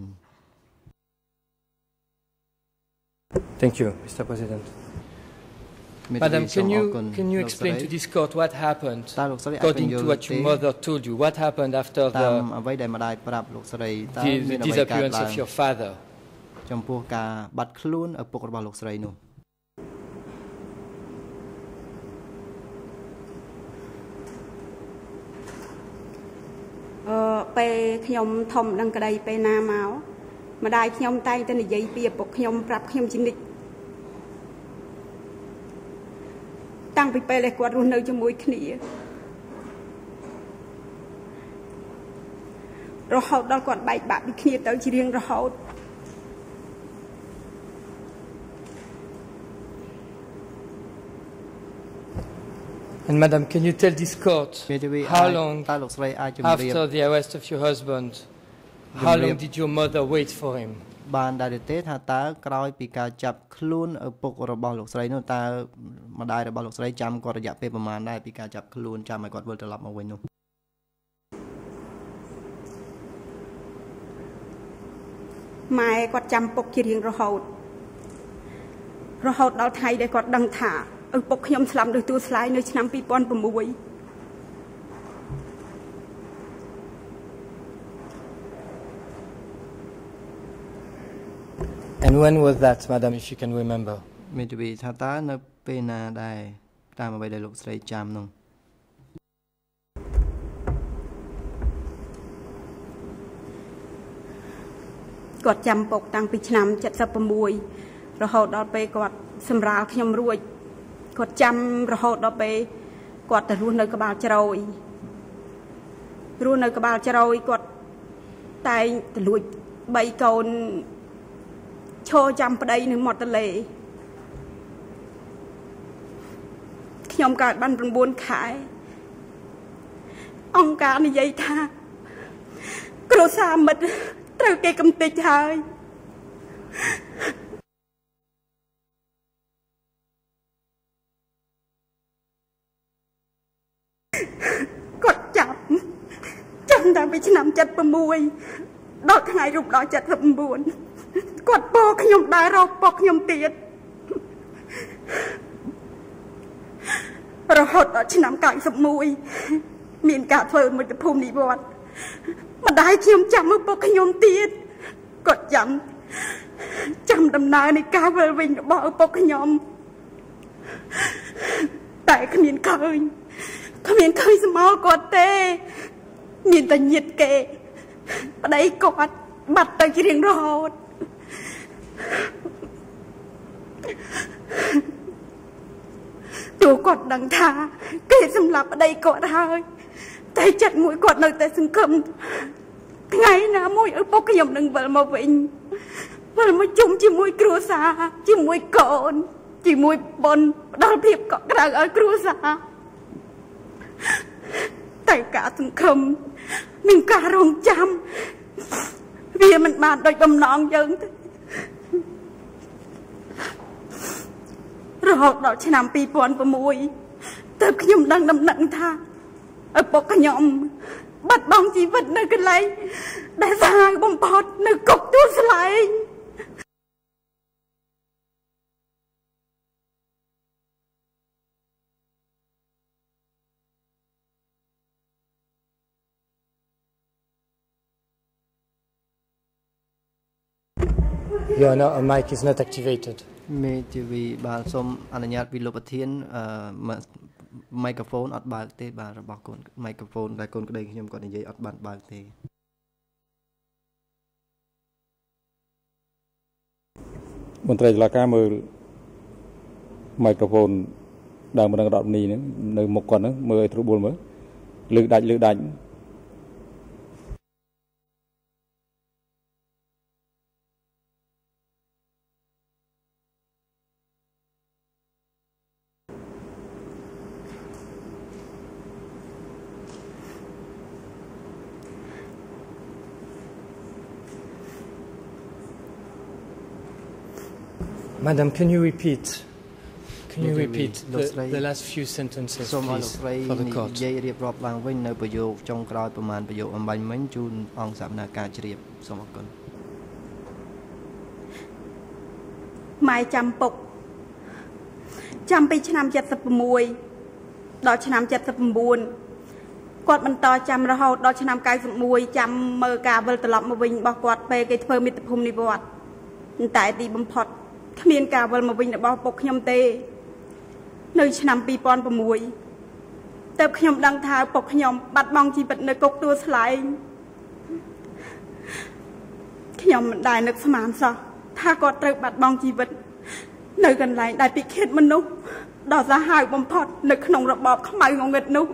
Thank you, Mr. President. Madam, can you explain to this court what happened according to what your mother told you? What happened after the disappearance of your father? ចំពោះការបាត់ខ្លួនឪពុករបស់លោកស្រីនោះចពេលខ្ញុំធំដឹងក្តីពេលណាមកម្ដាយខ្ញុំតែងតែនិយាយពីឪពុកខ្ញុំប្រាប់ខ្ញុំជានិច្ចតាំងពីពេលដែលគាត់រស់នៅជាមួយគ្នារហូតដល់គាត់បែកបាក់ពីគ្នាទៅជារៀងរហូត And Madam, can you tell this court how long after the arrest of your husband, how long did your mother wait for him? បានដែរទេថាតើក្រោយពីការចាប់ខ្លួនឪពុករបស់លោកស្រីនោះតើម្ដាយរបស់លោកស្រីចាំគាត់រយៈពេលប្រមាណដែរពីការចាប់ខ្លួនចាំឲ្យគាត់វិលត្រឡប់មកវិញនោះម៉ែគាត់ចាំពុកជារៀងរហូតដល់ថ្ងៃដែលគាត់ដឹងថាឪពុកខ្ញុំស្លាប់ដោយទូស្លាយនៅឆ្នាំ 2006 And when was that, Madam, if you can remember? មានទៅថាតើនៅពេលណាដែរតាមអ្វីដែលលោកស្រីចាំនោះគាត់ចាំពុកតាំងពីឆ្នាំ 76 រហូតដល់ពេលគាត់សម្រាលខ្ញុំរួចគាត់ចាំរហូតដល់ពេលគាត់ទៅរស់នៅក្បាលជ្រោយគាត់តែងទៅលួច3កូនឈរចាំប្តីនៅមាត់ទន្លេខ្ញុំកើតបាន9ខែអង្គការនិយាយថាគ្រួសារមិត្តត្រូវគេកំទេចហើយគាត់ចាំតាំងពីឆ្នាំ 76 ដល់ថ្ងៃរំដោះ 79 គាត់ពោខ្ញុំដែររកពុកខ្ញុំទៀតរហូតដល់ឆ្នាំ 91 មានការធ្វើមិត្តភូមិនិវត្តន៍ម្ដាយខ្ញុំចាំឪពុកខ្ញុំទៀតគាត់ចាំដំណើរនៃការវិលវិញរបស់ឪពុកខ្ញុំតែគ្មានឃើញស្មោលគាត់ទេមានតែញាតិគេប្តីគាត់បាត់ទៅជារៀងរហូតទូគាត់ដឹងថាគេសម្លាប់ប្តីគាត់ហើយតែចិត្តមួយគាត់នៅតែសង្ឃឹមថ្ងៃណាមួយឪពុកខ្ញុំនឹងវិលមកវិញវិលមកជុំជាមួយគ្រួសារជាមួយកូនជាមួយបុណ្យផ្ដល់ភាពកក់ក្ដៅឲ្យគ្រួសារតែការសង្ឃឹមនិងការរងចាំវាមិនបានដូចបំណងយើងទេរហូតដល់ឆ្នាំ 2006 ទើបខ្ញុំដឹងដំណឹងថាឪពុកខ្ញុំបាត់បង់ជីវិតនៅកន្លែងដែលសាហាវបំផុតនៅគុកទួលស្លែង Your mic is not activated. មេធាវីបាទសូមអនុញ្ញាតពីលោកប្រធានមីក្រូហ្វូនអត់បើកទេបាទរបស់កូនមីក្រូហ្វូនដែលកូនក្តីខ្ញុំគាត់និយាយអត់បានបើកទេមន្ត្រីតុលាការមើលមីក្រូហ្វូនដើមម្ដង10 នេះនៅមុខគាត់ហ្នឹងមើលឲ្យត្រួតបួលមើលលើកដាច់ Madam, can you repeat the last few sentences, please, for the court? និយាយរៀបរាប់ឡើងវិញនៅប្រយោគចុងក្រោយប្រមាណប្រយោគអំបញ្ញមិញជូនអង្គសកម្មការជ្រាបសូមអរគុណម៉ែចាំពុកចាំពីឆ្នាំ 76 ដល់ឆ្នាំ 79 គាត់បន្តចាំរហូតដល់ឆ្នាំ 91 ចាំមើលការវិលត្រឡប់មកវិញរបស់គាត់ពេលគេធ្វើមិត្តភូមិនិវត្តន៍តែទីបំផុតគ្មានការវិលមកវិញរបស់ពុកខ្ញុំទេនៅឆ្នាំ 2006 ទើបខ្ញុំដឹងថាពុកខ្ញុំបាត់បង់ជីវិតនៅគុកទួលស្លែងខ្ញុំមិនដែលនឹកស្មានសោះថាគាត់ត្រូវបាត់បង់ជីវិតនៅកន្លែងដែលពិឃាតមនុស្សដ៏សាហាវបំផុតនៅក្នុងរបបខ្មៅងងឹតនោះ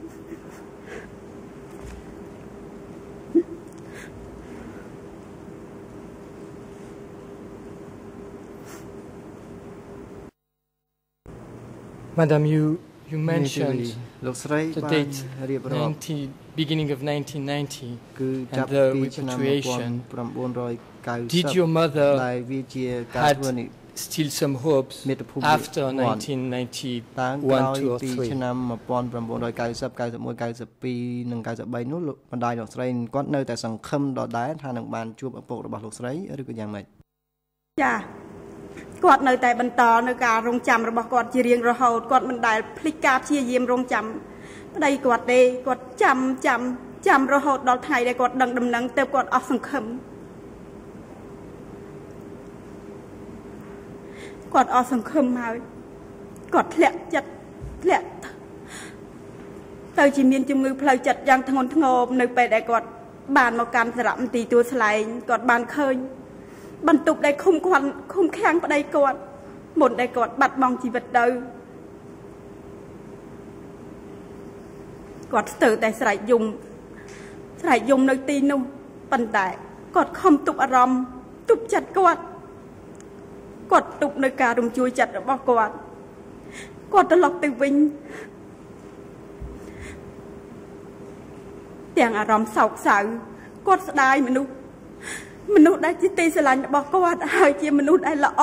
Madam, you mentioned the date beginning of 1990 and the repatriation. Did your mother had still some hopes after 1991, 2 or 3? ឆ្នាំ1990 91 92និង93នោះបណ្ដាញលោកស្រីគាត់នៅតែសង្ឃឹមដដែលថានឹងបានជួបឪពុករបស់លោកស្រីឬក៏យ៉ាងម៉េចចាគាត់នៅតែបន្តនៅការរងចាំរបស់គាត់ជារៀងរហូតគាត់មិនដែលភ្លេចការព្យាយាមរងចាំប្តីគាត់ទេគាត់ចាំរហូតដល់ថ្ងៃដែលគាត់ដឹងដំណឹងទើបគាត់អស់សង្ឃឹមគាត់អស់សង្ឃឹមហើយគាត់ធ្លាក់ចិត្តធ្លាក់ទៅជាមានជំងឺផ្លូវចិត្តយ៉ាងធ្ងន់ធ្ងរនៅពេលដែលគាត់បានមកកាន់សារមន្ទីរទួលស្លែងគាត់បានឃើញបន្ទប់ដែលឃុំខាំងប្តីគាត់មុនដែលគាត់បាត់បង់ជីវិតទៅគាត់ស្ទើរតែស្រែកយំនៅទីនោះប៉ុន្តែគាត់ខំទប់អារម្មណ៍ទប់ចិត្តគាត់ទប់នៅការរំជួយចិត្តរបស់គាត់ត្រឡប់ទៅវិញទាំងអារម្មណ៍សោកសៅគាត់ស្ដាយមនុស្សដែលជាទីស្រឡាញ់របស់គាត់ហើយជាមនុស្សដែលល្អ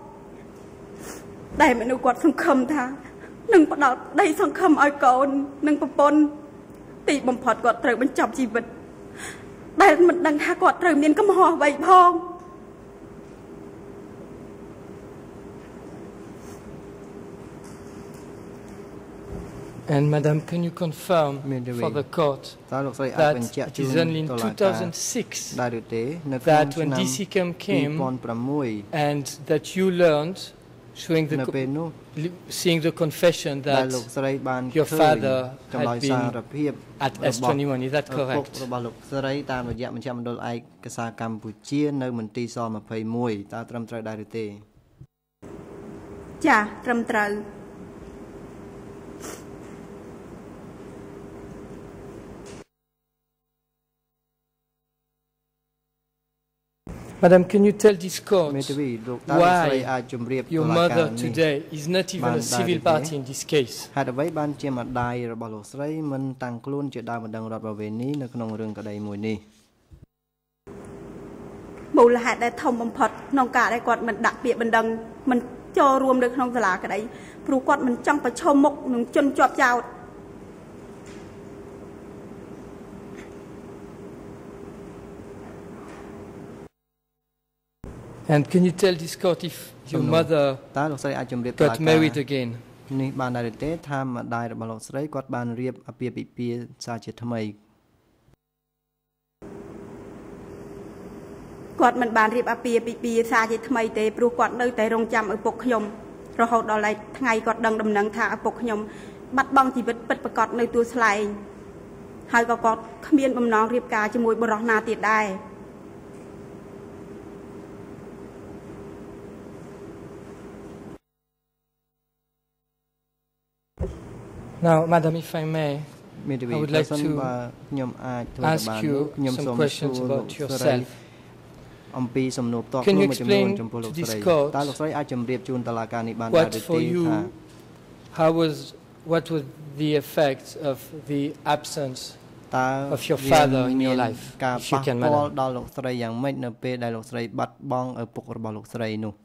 ដែលមនុស្សគាត់សង្ឃឹមថានឹងផ្ដល់ដីសង្ឃឹមឲ្យកូននិងប្រពន្ធទីបំផុតគាត់ត្រូវបញ្ចប់ជីវិតដែលមិនដឹងថាគាត់ត្រូវមានកំហុសអ្វីផង And Madam, can you confirm for the court that it is only in 2006 that when DCCAM came and that you learned, seeing the confession that your father had been at S21, is that correct? តាមរយៈមជ្ឈមណ្ឌលឯកសារកម្ពុជានៅមន្ទីរស21តើត្រឹមត្រូវដែរឬទេចាត្រឹមត្រូវ Madam, can you tell this court why your mother today is not even a civil party in this case? ហេតុអ្វីបានជាម្ដាយរបស់លោកស្រីមិនតាំងខ្លួនជាដើមបណ្ដឹងរដ្ឋប្រវេណីនៅក្នុងរឿងក្តីមួយនេះមូលហេតុដែលធំបំផុតក្នុងការដែលគាត់មិនដាក់ពាក្យបណ្ដឹងមិនចូលរួមនៅក្នុងសាលាក្តីព្រោះគាត់មិនចង់ប្រឈមមុខនឹងជនជាប់ចោទ And can you tell this court if your mother got married again? នេះបានដែរទេថាម្ដាយរបស់លោកស្រីគាត់បានរៀបអាពាហ៍ពិពាហ៍សារជាថ្មីគាត់មិនបានរៀបអាពាហ៍ពិពាហ៍សារជាថ្មីទេព្រោះគាត់នៅតែរងចាំឪពុកខ្ញុំរហូតដល់ថ្ងៃគាត់ដឹងដំណឹងថាឪពុកខ្ញុំបាត់បង់ជីវិតពិតប្រាកដនៅទួលស្លែងហើយក៏គាត់គ្មានបំណងរៀបការជាមួយបុរសណាទៀតដែរ Now, Madam, if I may, I would like to ask you some questions about yourself. Can you explain to this court what was the effect of the absence of your father in your life? If you can, Madam.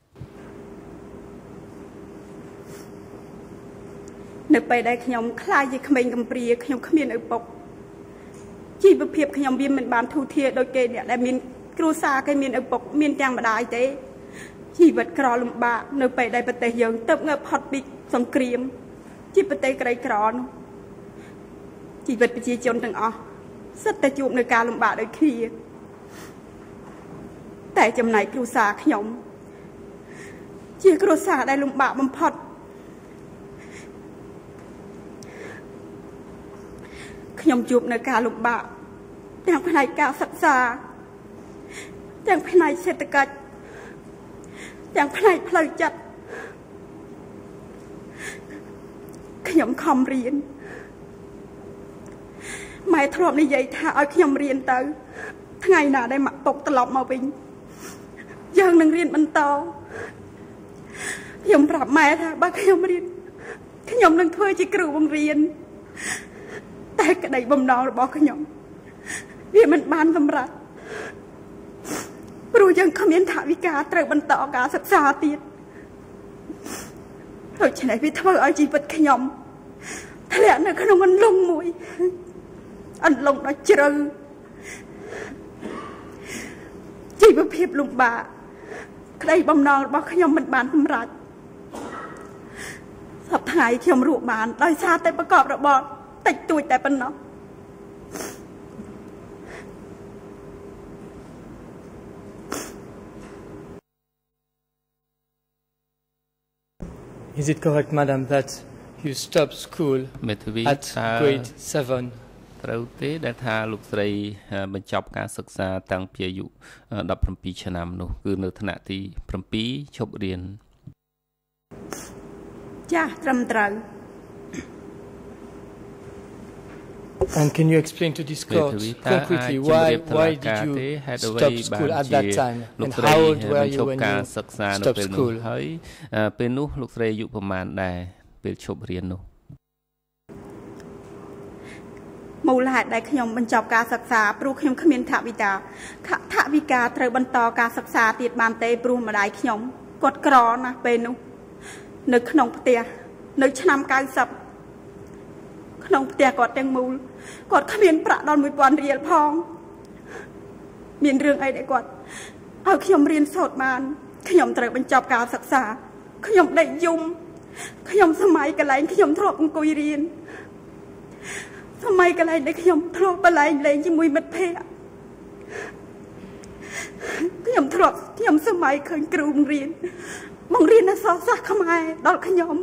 នៅពេលដែលខ្ញុំខ្លាចជាក្មេងកំព្រាខ្ញុំគ្មានឪពុកជីវភាពខ្ញុំវាមិនបានធូរធារដូចគេអ្នកដែលមានគ្រួសារគេមានឪពុកមានទាំងម្ដាយទេជីវិតក្រលំបាកនៅពេលដែលប្រទេសយើងទៅងើបផុតពីសង្គ្រាមជាប្រទេសក្រីក្រនោះជីវិតប្រជាជនទាំងអស់សិតតែជួបនឹងការលំបាកដូចគ្នាតែចំណែកគ្រួសារខ្ញុំជាគ្រួសារដែលលំបាកបំផុត ខ្ញុំជួបនៅការលំបាកទាំងផ្នែកការសិក្សាទាំងផ្នែកសេដ្ឋកិច្ចទាំងផ្នែកផ្លូវចិត្តខ្ញុំខំរៀនម៉ែធ្លាប់និយាយថាឲ្យខ្ញុំរៀនទៅថ្ងៃណាដែលម៉ាក់ពុកត្រឡប់មកវិញយើងនឹងរៀនបន្តខ្ញុំប្រាប់ម៉ែថាបើខ្ញុំរៀនខ្ញុំនឹងធ្វើជាគ្រូបង្រៀនតែក្តីបំណងរបស់ខ្ញុំវាមិនបានសម្រេចព្រោះយើងគ្មានថវិកាត្រូវបន្តការសិក្សាទៀតដូច្នេះវាធ្វើឲ្យជីវិតខ្ញុំធ្លាក់នៅក្នុងអន្លង់មួយអន្លង់ដ៏ជ្រៅជីវភាពលំបាកក្តីបំណងរបស់ខ្ញុំមិនបានសម្រេចសប្តាហ៍ខ្ញុំរស់បានដោយសារតែប្រកបរបរតិចតួចតែប៉ុណ្ណោះ Is it correct, Madam, that you stopped school at grade 7? ត្រូវទេដែលថាលោកស្រីបញ្ចប់ការសិក្សាតាំងពីអាយុ17ឆ្នាំនោះគឺនៅថ្នាក់ទី7ឈប់រៀនចាត្រឹមត្រូវ And can you explain to this court concretely why did you stop school at that time and how old were you when you stopped school? ហើយពេលនោះលោកស្រីអាយុប្រមាណដែរពេលឈប់រៀននោះមូលហេតុដែលខ្ញុំបញ្ចប់ការសិក្សាព្រោះខ្ញុំគ្មានថវិកាត្រូវបន្តការសិក្សាទៀតបានទេព្រោះម្ដាយខ្ញុំគាត់ក្រណាស់ពេលនោះនៅក្នុងផ្ទះនៅឆ្នាំ90ក្នុងផ្ទះគាត់ទាំងមូលគាត់គ្មានប្រាក់ដល់ 1000 រៀលផងមានរឿងអីដែលគាត់ឲ្យខ្ញុំរៀនសូត្របានខ្ញុំត្រូវបញ្ចប់ការសិក្សាខ្ញុំដេកយំខ្ញុំសម័យកន្លែងខ្ញុំធ្លាប់អង្គុយរៀនសម័យកន្លែងដែលខ្ញុំធ្លាប់បលែងលេងជាមួយមិត្តភ័ក្តិខ្ញុំសម័យឃើញគ្រូបង្រៀនអក្សរសាស្ត្រខ្មែរដល់ខ្ញុំ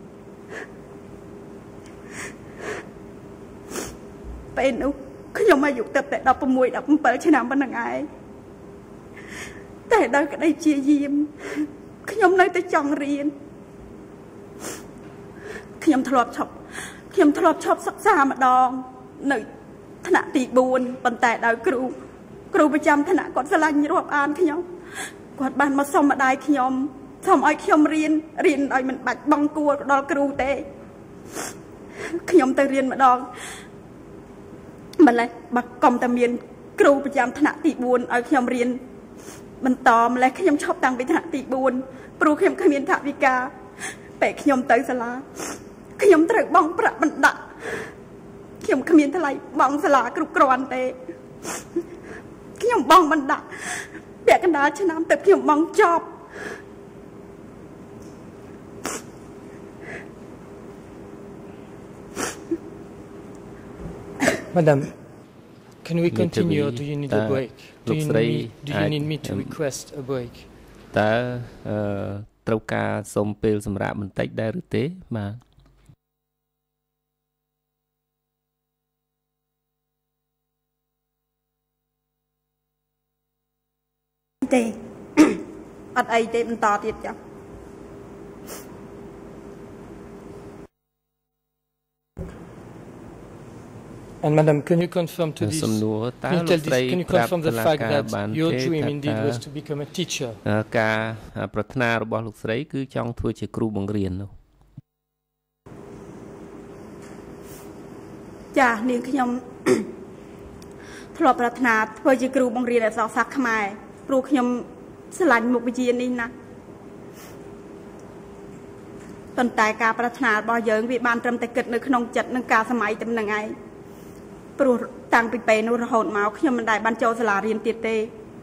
ពេលនោះខ្ញុំអាយុតែ16 17ឆ្នាំប៉ុណ្ណឹងឯងតែដោយក្តីព្យាយាមខ្ញុំនៅតែចង់រៀនខ្ញុំធ្លាប់ឈប់សិក្សាម្ដងនៅថ្នាក់ទី4ប៉ុន្តែដោយគ្រូប្រចាំថ្នាក់គាត់ស្រឡាញ់រាប់អានខ្ញុំគាត់បានមកសុំម្ដាយខ្ញុំសុំឲ្យខ្ញុំរៀនដោយមិនបាច់បង់គួរដល់គ្រូទេខ្ញុំទៅរៀនម្ដងម្លេះបើកុំតែមានគ្រូប្រចាំថ្នាក់ទី4ឲ្យខ្ញុំរៀនបន្តម្លេះខ្ញុំឈប់តាំងពីថ្នាក់ទី4ព្រោះខ្ញុំគ្មានថវិកាពេលខ្ញុំទៅសាលាខ្ញុំត្រូវបង់ប្រាក់បណ្ដាក់ខ្ញុំគ្មានថ្លៃបង់សាលាគ្រប់គ្រាន់ទេខ្ញុំបង់បណ្ដាក់ពាក់កណ្ដាលឆ្នាំទៅខ្ញុំបង់ចប់ Madam, can we continue or do you need a break? Do you need me to request a break? តើត្រូវការសុំពេលសម្រាប់បន្តិចដែរឬទេបាទទេអត់អីទេបន្តទៀតចា៎ And Madam, can you confirm to this? Can you confirm the fact that your dream indeed was to become a teacher? ការប្រាថ្នារបស់លោកស្រីគឺចង់ធ្វើជាគ្រូបង្រៀននោះចា៎នាងខ្ញុំធ្លាប់ប្រាថ្នាធ្វើជាគ្រូបង្រៀនអក្សរសាស្ត្រខ្មែរព្រោះខ្ញុំស្រឡាញ់មុខវិជ្ជានេះណាស់ប៉ុន្តែការប្រាថ្នារបស់យើងវាបានត្រឹមតែគិតនៅក្នុងចិត្តនឹងការសម័យតែនឹងឯងព្រោះតាំងពីពេលនោះរហូតមកខ្ញុំមិនដែលបានចូលសាលារៀនទៀតទេ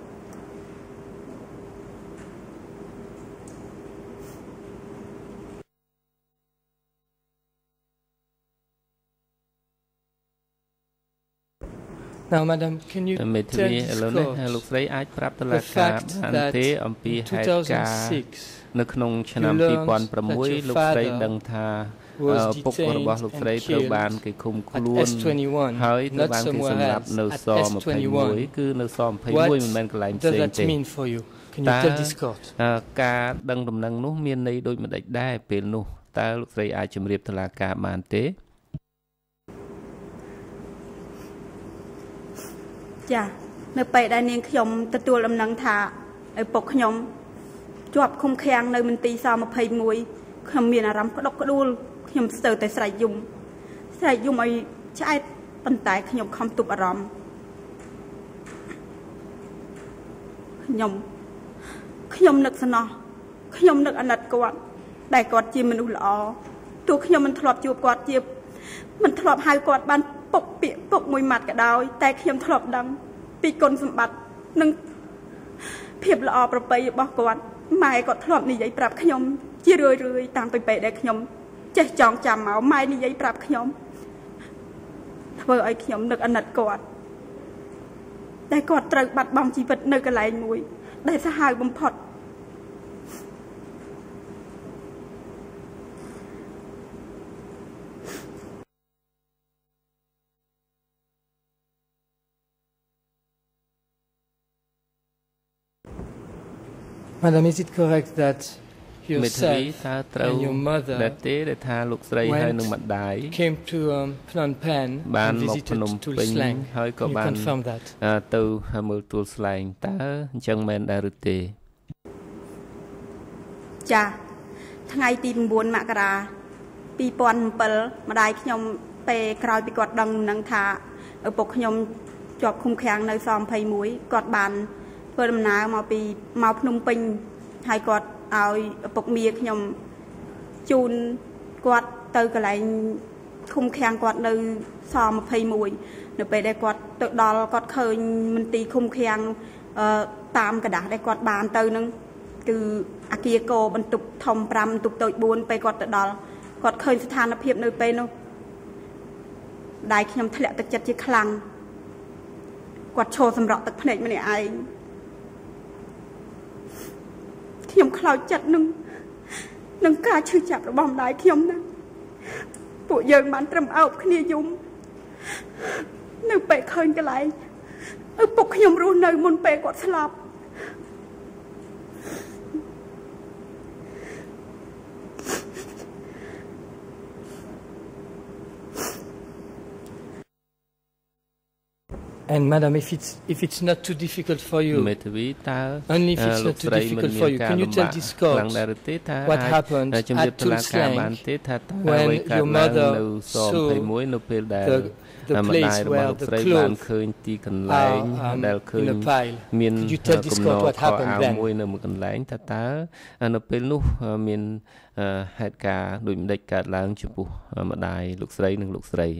Now, Madam, can you tell us លោកស្រីអាចប្រាប់តុលាការបានទេអំពីហេតុការណ៍នៅក្នុងឆ្នាំ2006លោកស្រីដឹងថា was detained and killed at S21, not somewhere else, at S21. What does that mean for you? Can you tell this court? ការដឹងដំណឹងនោះមានន័យដូចម្ដេចដែរពេលនោះតើលោកស្រីអាចជម្រាបតុលាការបានទេចានៅពេលដែលនាងខ្ញុំទទួលដំណឹងថាឪពុកខ្ញុំជាប់ឃុំឃាំងនៅមន្ទីរស-21ខ្ញុំមានអារម្មណ៍ក្តុកក្តួលខ្ញុំស្ទើរតែស្រែកយំឲ្យឆ្អែតប៉ុន្តែខ្ញុំខំទប់អារម្មណ៍ខ្ញុំនឹកសំណោះខ្ញុំនឹកអាណិតគាត់ដែលគាត់ជាមនុស្សល្អទោះខ្ញុំមិនធ្លាប់ជួបគាត់ជាមិនធ្លាប់ហៅគាត់បានពុកពាក្យពុកមួយម៉ាត់ក៏ដោយតែខ្ញុំធ្លាប់ដឹងពីគុណសម្បត្តិនិងភាពល្អប្រពៃរបស់គាត់ម៉ែគាត់ធ្លាប់និយាយប្រាប់ខ្ញុំជារឿយតាំងពីពេលដែលខ្ញុំចេះចងចាំមកម៉ែនិយាយប្រាប់ខ្ញុំធ្វើឲ្យខ្ញុំនឹកអាណិតគាត់តែគាត់ត្រូវបាត់បង់ជីវិតនៅកន្លែងមួយដែលសាហាវបំផុត Madam, is it correct that yourself and your mother came to Phnom Penh and visited Tulslang? Can you confirm that? ទៅមើលទួលស្លែងតើអញ្ចឹងមែនដែរឬទេចាថ្ងៃទី9មករា2007ម្ដាយខ្ញុំពេលក្រោយពីគាត់ដឹងនឹងថាឪពុកខ្ញុំជាប់ឃុំឃាំងនៅស-21គាត់បានធ្វើដំណើរមកភ្នំពេញហើយគាត់ឲ្យឪពុកមាខ្ញុំជូនគាត់ទៅកន្លែងឃុំឃាំងគាត់នៅស-21នៅពេលដែលគាត់ទៅដល់គាត់ឃើញមន្ទីរឃុំឃាំងតាមកដាស់ដែលគាត់បានទៅនឹងគឺអាគារកោបន្ទប់ធំ5បន្ទប់តូច4ពេលគាត់ទៅដល់គាត់ឃើញស្ថានភាពនៅពេលនោះដៃខ្ញុំធ្លាក់ទឹកចិត្តជាខ្លាំងគាត់ឈរសម្រក់ទឹកភ្នែកម្នាក់ឯងខ្ញុំខ្លោចចិត្តនឹងការឈឺចាប់របស់ម្ដាយខ្ញុំណាពួកយើងបានត្រឹមអោបគ្នាយំនៅពេលឃើញកន្លែងឪពុកខ្ញុំរស់នៅមុនពេលគាត់ស្លាប់ And Madam, if it's not too difficult for you, only if it's not too difficult for you, can you tell this court what happened at Tulslang when your mother saw the place where the clothes are in a pile? Could you tell this court what happened then? នៅពេលនោះមានហេតុការណ៍ដូចម្ដេចកើតឡើងចំពោះម្ដាយលោកស្រីនិងលោកស្រី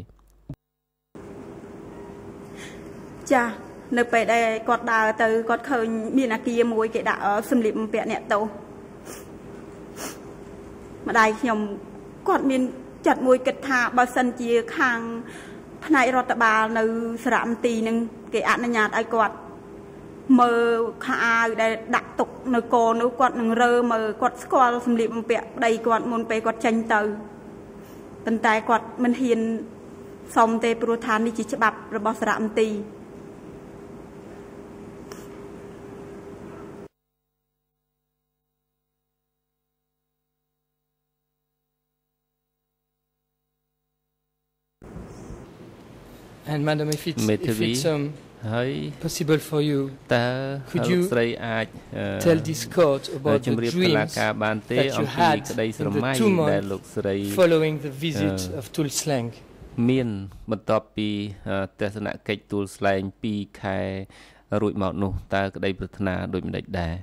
ចានៅពេលដែលគាត់ដើរទៅគាត់ឃើញមានអាគារមួយគេដាក់សម្លៀកបំពាក់អ្នកទោសម្ដាយខ្ញុំគាត់មានចិត្តមួយគិតថាបើសិនជាខាងផ្នែករដ្ឋបាលនៅសារមន្ទីរនឹងគេអនុញ្ញាតឲ្យគាត់មើលខោអាវដែលដាក់ទុកនៅកោនោះគាត់នឹងរើមើលគាត់ស្គាល់សម្លៀកបំពាក់ប្តីគាត់មុនពេលគាត់ចេញទៅប៉ុន្តែគាត់មិនហ៊ានសុំទេព្រោះថានេះជាច្បាប់របស់សារមន្ទីរ And Madam, if it's possible for you, could you tell this court about the dreams that you had in the 2 months following the visit of Tulslang? មានបន្ទាប់ពីទស្សនកិច្ចទួលស្លែង2ខែរួចមកនោះតើក្តីប្រាថ្នាដូចម្ដេចដែរ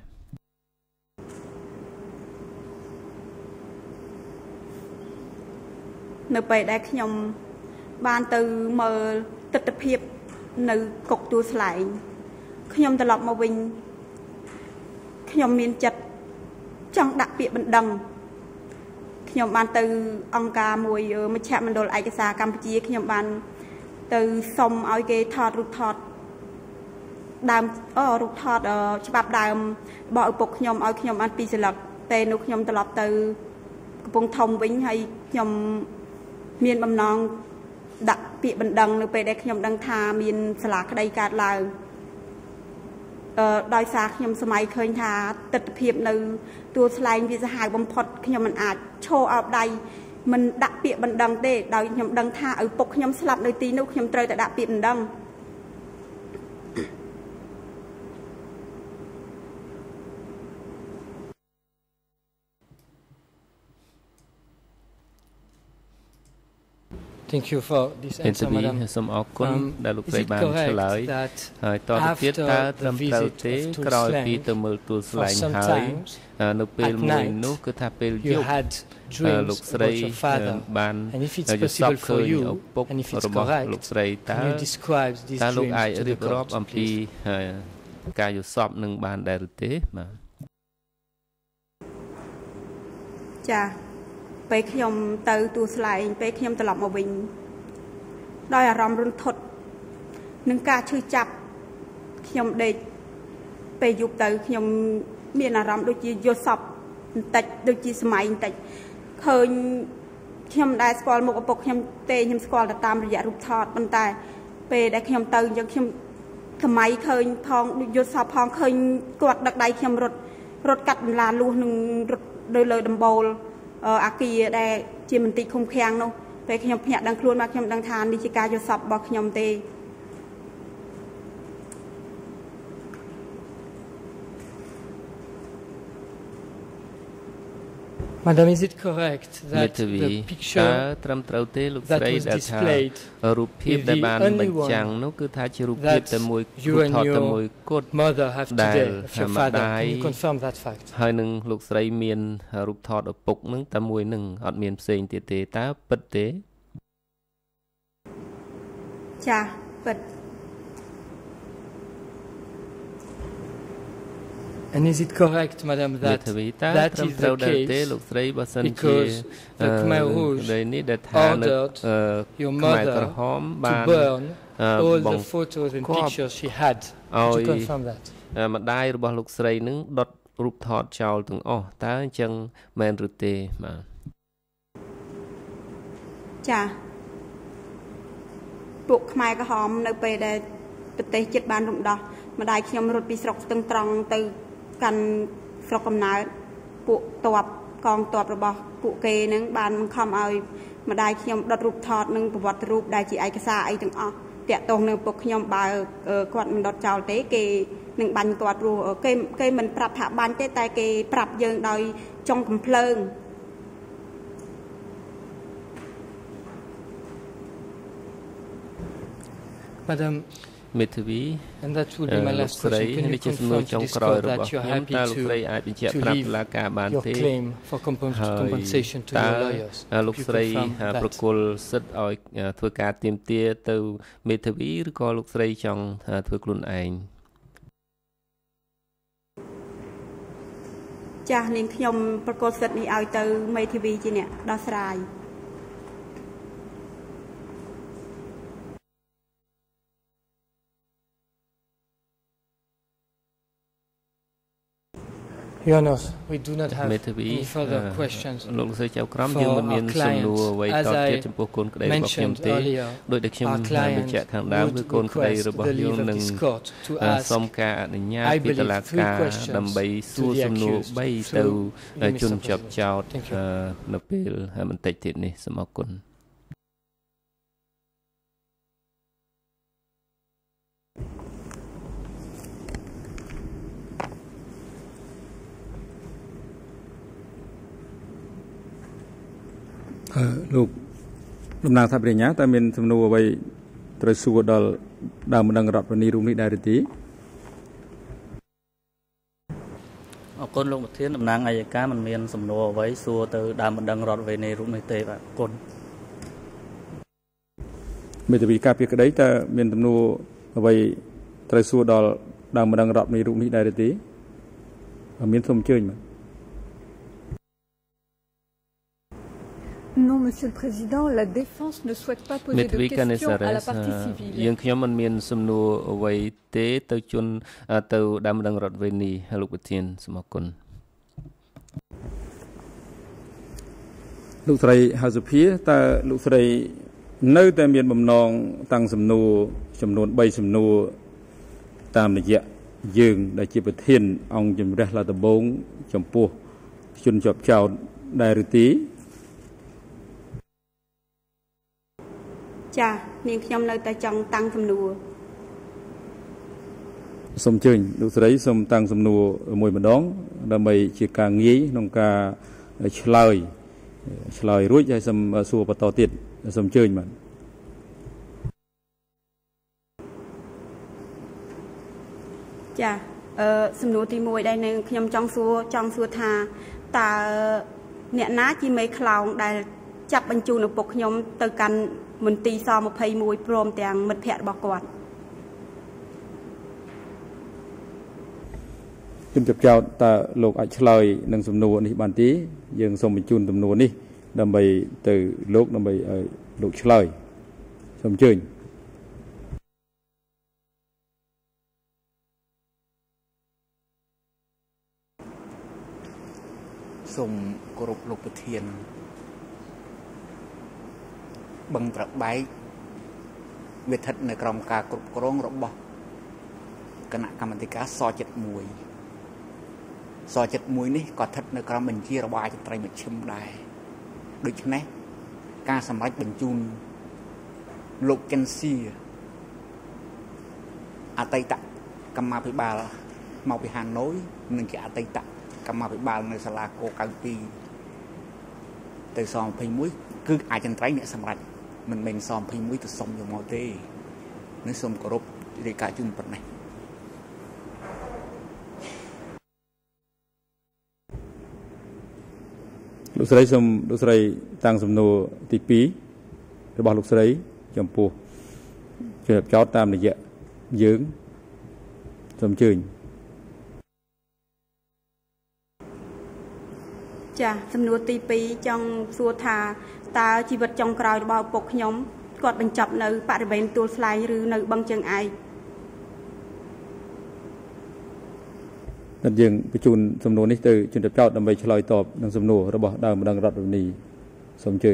នៅពេលដែលខ្ញុំបានទៅមើលទស្សនភាពនៅគុកទួលស្លែងខ្ញុំត្រឡប់មកវិញខ្ញុំមានចិត្តចង់ដាក់ពាក្យបណ្ដឹងខ្ញុំបានទៅអង្គការមួយមជ្ឈមណ្ឌលឯកសារកម្ពុជាខ្ញុំបានទៅសុំឲ្យគេថតរូបថតដើមរូបថតច្បាប់ដើមរបស់ឪពុកខ្ញុំឲ្យខ្ញុំបាន2សន្លឹកពេលនោះខ្ញុំត្រឡប់ទៅកំកំពង់ធំវិញហើយខ្ញុំមានបំណងដាក់ពាក្យបណ្ដឹងនៅពេលដែលខ្ញុំដឹងថាមានសាលាក្តីកើតឡើងដោយសារខ្ញុំសម័យឃើញថាទស្សនភាពនៅទួលស្លែងវាសាហាវបំផុតខ្ញុំមិនអាចឈរអោបដៃមិនដាក់ពាក្យបណ្ដឹងទេដោយខ្ញុំដឹងថាឪពុកខ្ញុំស្លាប់នៅទីនោះខ្ញុំត្រូវតែដាក់ពាក្យបណ្ដឹង Thank you for this answer, Madam. សូមអរគុណដែលលោកស្រីបានឆ្លើយហើយតទៅទៀតតើត្រឹមត្រូវទេក្រោយពីទៅមើលទួលស្លែងហើយនៅពេលមួយនោះគឺថាពេលយប់លោកស្រីបានយល់សពឃើញឪពុករបស់លោកស្រីតើលោកអាចរៀបរាប់អំពីការយល់សពនឹងបានដែរឬទេបាទចា ពេលខ្ញុំទៅទួលស្លែងពេលខ្ញុំត្រឡប់មកវិញដោយអារម្មណ៍រន្ធត់នឹងការឈឺចាប់ខ្ញុំដេកពេលយប់ទៅខ្ញុំមានអារម្មណ៍ដូចជាយល់សពបន្តិចដូចជាសម័យបន្តិចឃើញខ្ញុំដែរស្គាល់មុខឪពុកខ្ញុំទេខ្ញុំស្គាល់តែតាមរយៈរូបថតប៉ុន្តែពេលដែលខ្ញុំទៅអញ្ចឹងខ្ញុំសម័យឃើញផងដូចយល់សពផងឃើញគាត់ដឹកដៃខ្ញុំរត់កាត់បន្លាលួសនឹងរត់លើដំបូល អាគារដែលជាមន្ទីរឃុំឃាំងនោះពេលខ្ញុំភ្ញាក់ដឹងខ្លួនមកខ្ញុំដឹងថានេះជាការយល់សប្តិរបស់ខ្ញុំទេ Madam, is it correct that the picture ត្រឹមត្រូវទេលោកស្រីដែលថារូបភាពដែលបានបញ្ចាំងនោះគឺថាជារូបភាពតែមួយរូបថតតែមួយគត់ដែលម្ដាយហើយនឹងលោកស្រីមានរូបថតឪពុកនឹងតែមួយនឹងអត់មានផ្សេងទៀតទេតើពិតទេចាពិត And is it correct, Madam, that that is the case because the Khmer Rouge ordered your mother to burn all the photos and pictures she had? Could you confirm that? ម្ដាយរបស់លោកស្រីនឹងដុតរូបថតចោលទាំងអស់តើអញ្ចឹងមែនឬទេបាទចាពួកខ្មែរក្រហមនៅពេលដែលប្រទេសជិតបានរំដោះម្ដាយខ្ញុំរត់ពីស្រុកស្ទឹងត្រង់ទៅ កាន់ស្រុកកំណើតពួកតបកងតបរបស់ពួកគេនឹងបានបង្ខំឲ្យម្ដាយខ្ញុំដុតរូបថតនឹងប្រវត្តិរូបដែលជាឯកសារអីទាំងអស់តាក់ទងនឹងពួកខ្ញុំបើគាត់មិនដុតចោលទេគេនឹងបាញ់គាត់ព្រោះគេមិនប្រាប់ថាបាញ់ទេតែគេប្រាប់យើងដោយចុងកំភ្លើង Madam, មេធាវី and that would be my last question. Can you confirm to this court that you are happy to leave your claim for compensation to your lawyers? លោកស្រីប្រគល់សិទ្ធិឲ្យធ្វើការទាមទារទៅមេធាវីឬក៏លោកស្រីចង់ធ្វើខ្លួនឯងចាស់នាងខ្ញុំប្រគល់សិទ្ធិនេះឲ្យទៅមេធាវីជាអ្នកដោះស្រាយ Your Honor, we do not have any further questions. លោកស្រីចៅក្រមយើងមិនមានសំណួរអ្វីតទៀតចំពោះកូនក្តីរបស់ខ្ញុំទេដោយតែខ្ញុំបញ្ជាក់ខាងដើមគឺកូនក្តីរបស់យើងនឹងសូមការអនុញ្ញាតពីតុលាការដើម្បីសួរសំណួរ3ទៅជនជាប់ចោទនៅពេលបន្តិចទៀតនេះសូមអរគុណលោកតំណាងថាបរិញ្ញាតែមានសំណួរអ្វីត្រូវសួរដល់ដើមម្ដងរដ្ឋវេនីរូបនេះដែរទេអរគុណលោកប្រធានតំណាងអัยការមិនមានសំណួរអ្វីសួរទៅដើមម្ដងរដ្ឋវេនីរូបនេះទេបាទអរគុណមេធាវីការពីក្តីតើមានសំណួរអ្វីត្រូវសួរដល់ដើមម្ដងរដ្ឋវេនីរូបនេះដែរទេមានសូមអញ្ជើញបាទ Non, Monsieur le Président, la défense ne souhaite pas poser de questions à la partie civile. យើងខ្ញុំមិនមានសំណួរអ្វីទេទៅជនទៅដើមម្ដងរដ្ឋវេនីលោកប្រធានសូមអរគុណលោកស្រីហៅសុភាតើលោកស្រីនៅតែមានបំណងតាំងសំណួរចំនួន3សំណួរតាមរយៈយើងដែលជាប្រធានអង្គជំរះឡាតបូងចំពោះជនជាប់ចោតដែរឬទេចានាងខ្ញុំនៅតែចង់តាំងសំណួរសូមអញ្ជើញលោកស្រីសូមតាំងសំណួរមួយម្ដងដើម្បីជាការងាយក្នុងការឆ្លើយរួចហើយសូមសួរបន្តទៀតសូមអញ្ជើញបាទចាសំណួរទី1ដែលនៅខ្ញុំចង់សួរថាតើអ្នកណាជាមេខ្លោងដែលចាប់បញ្ជូនឪពុកខ្ញុំទៅកាន់មន្ទីរស21ព្រមទាំងមិត្តភ័ក្តិរបស់គាត់ជំរាបចោតតើលោកអាចឆ្លើយនឹងសំណួរនេះបានទេយើងសូមបញ្ជូនសំណួរនេះដើម្បីទៅលោកដើម្បីឲ្យលោកឆ្លើយសូមអញ្ជើញសូមគោរពលោកប្រធានបឹងត្របែកវាស្ថិតនៅក្រោមការគ្រប់គ្រងរបស់គណៈកម្មាធិការស71នេះក៏ស្ថិតនៅក្រោមបញ្ជារបស់អចិន្ត្រៃយ៍មជ្ឈិមដែរដូច្នេះការសម្រេចបញ្ជូនលោកកិនស៊ីអតីតកម្មាភិបាលមកពីហាណូយនិងជាអតីតកម្មាភិបាលនៅសាលាគោ92ទៅស21គឺអចិន្ត្រៃយ៍អ្នកសម្រេចមិនមែនស21ទៅសុំយកមកទេនេះសូមគោរពរាយការណ៍ជូនប៉ុណ្ណេះលោកស្រីសូមលោកស្រីតាំងសំណួរទី2របស់លោកស្រីចំពោះជំរាបចោតតាមរយៈយើងសូមអញ្ជើញចាសំណួរទី2ចង់សួរថាតើជីវិតចុងក្រោយរបស់ឪពុកខ្ញុំគាត់បញ្ចប់នៅបរិវេណទួលស្លែងឬនៅបឹងជើងឯកតែយើងបញ្ជូនសំណួរនេះទៅជំរាបចោតដើម្បីឆ្លើយតបនឹងសំណួររបស់ដើមម្ដងរដ្ឋវិនីសូមអញ្ជើញ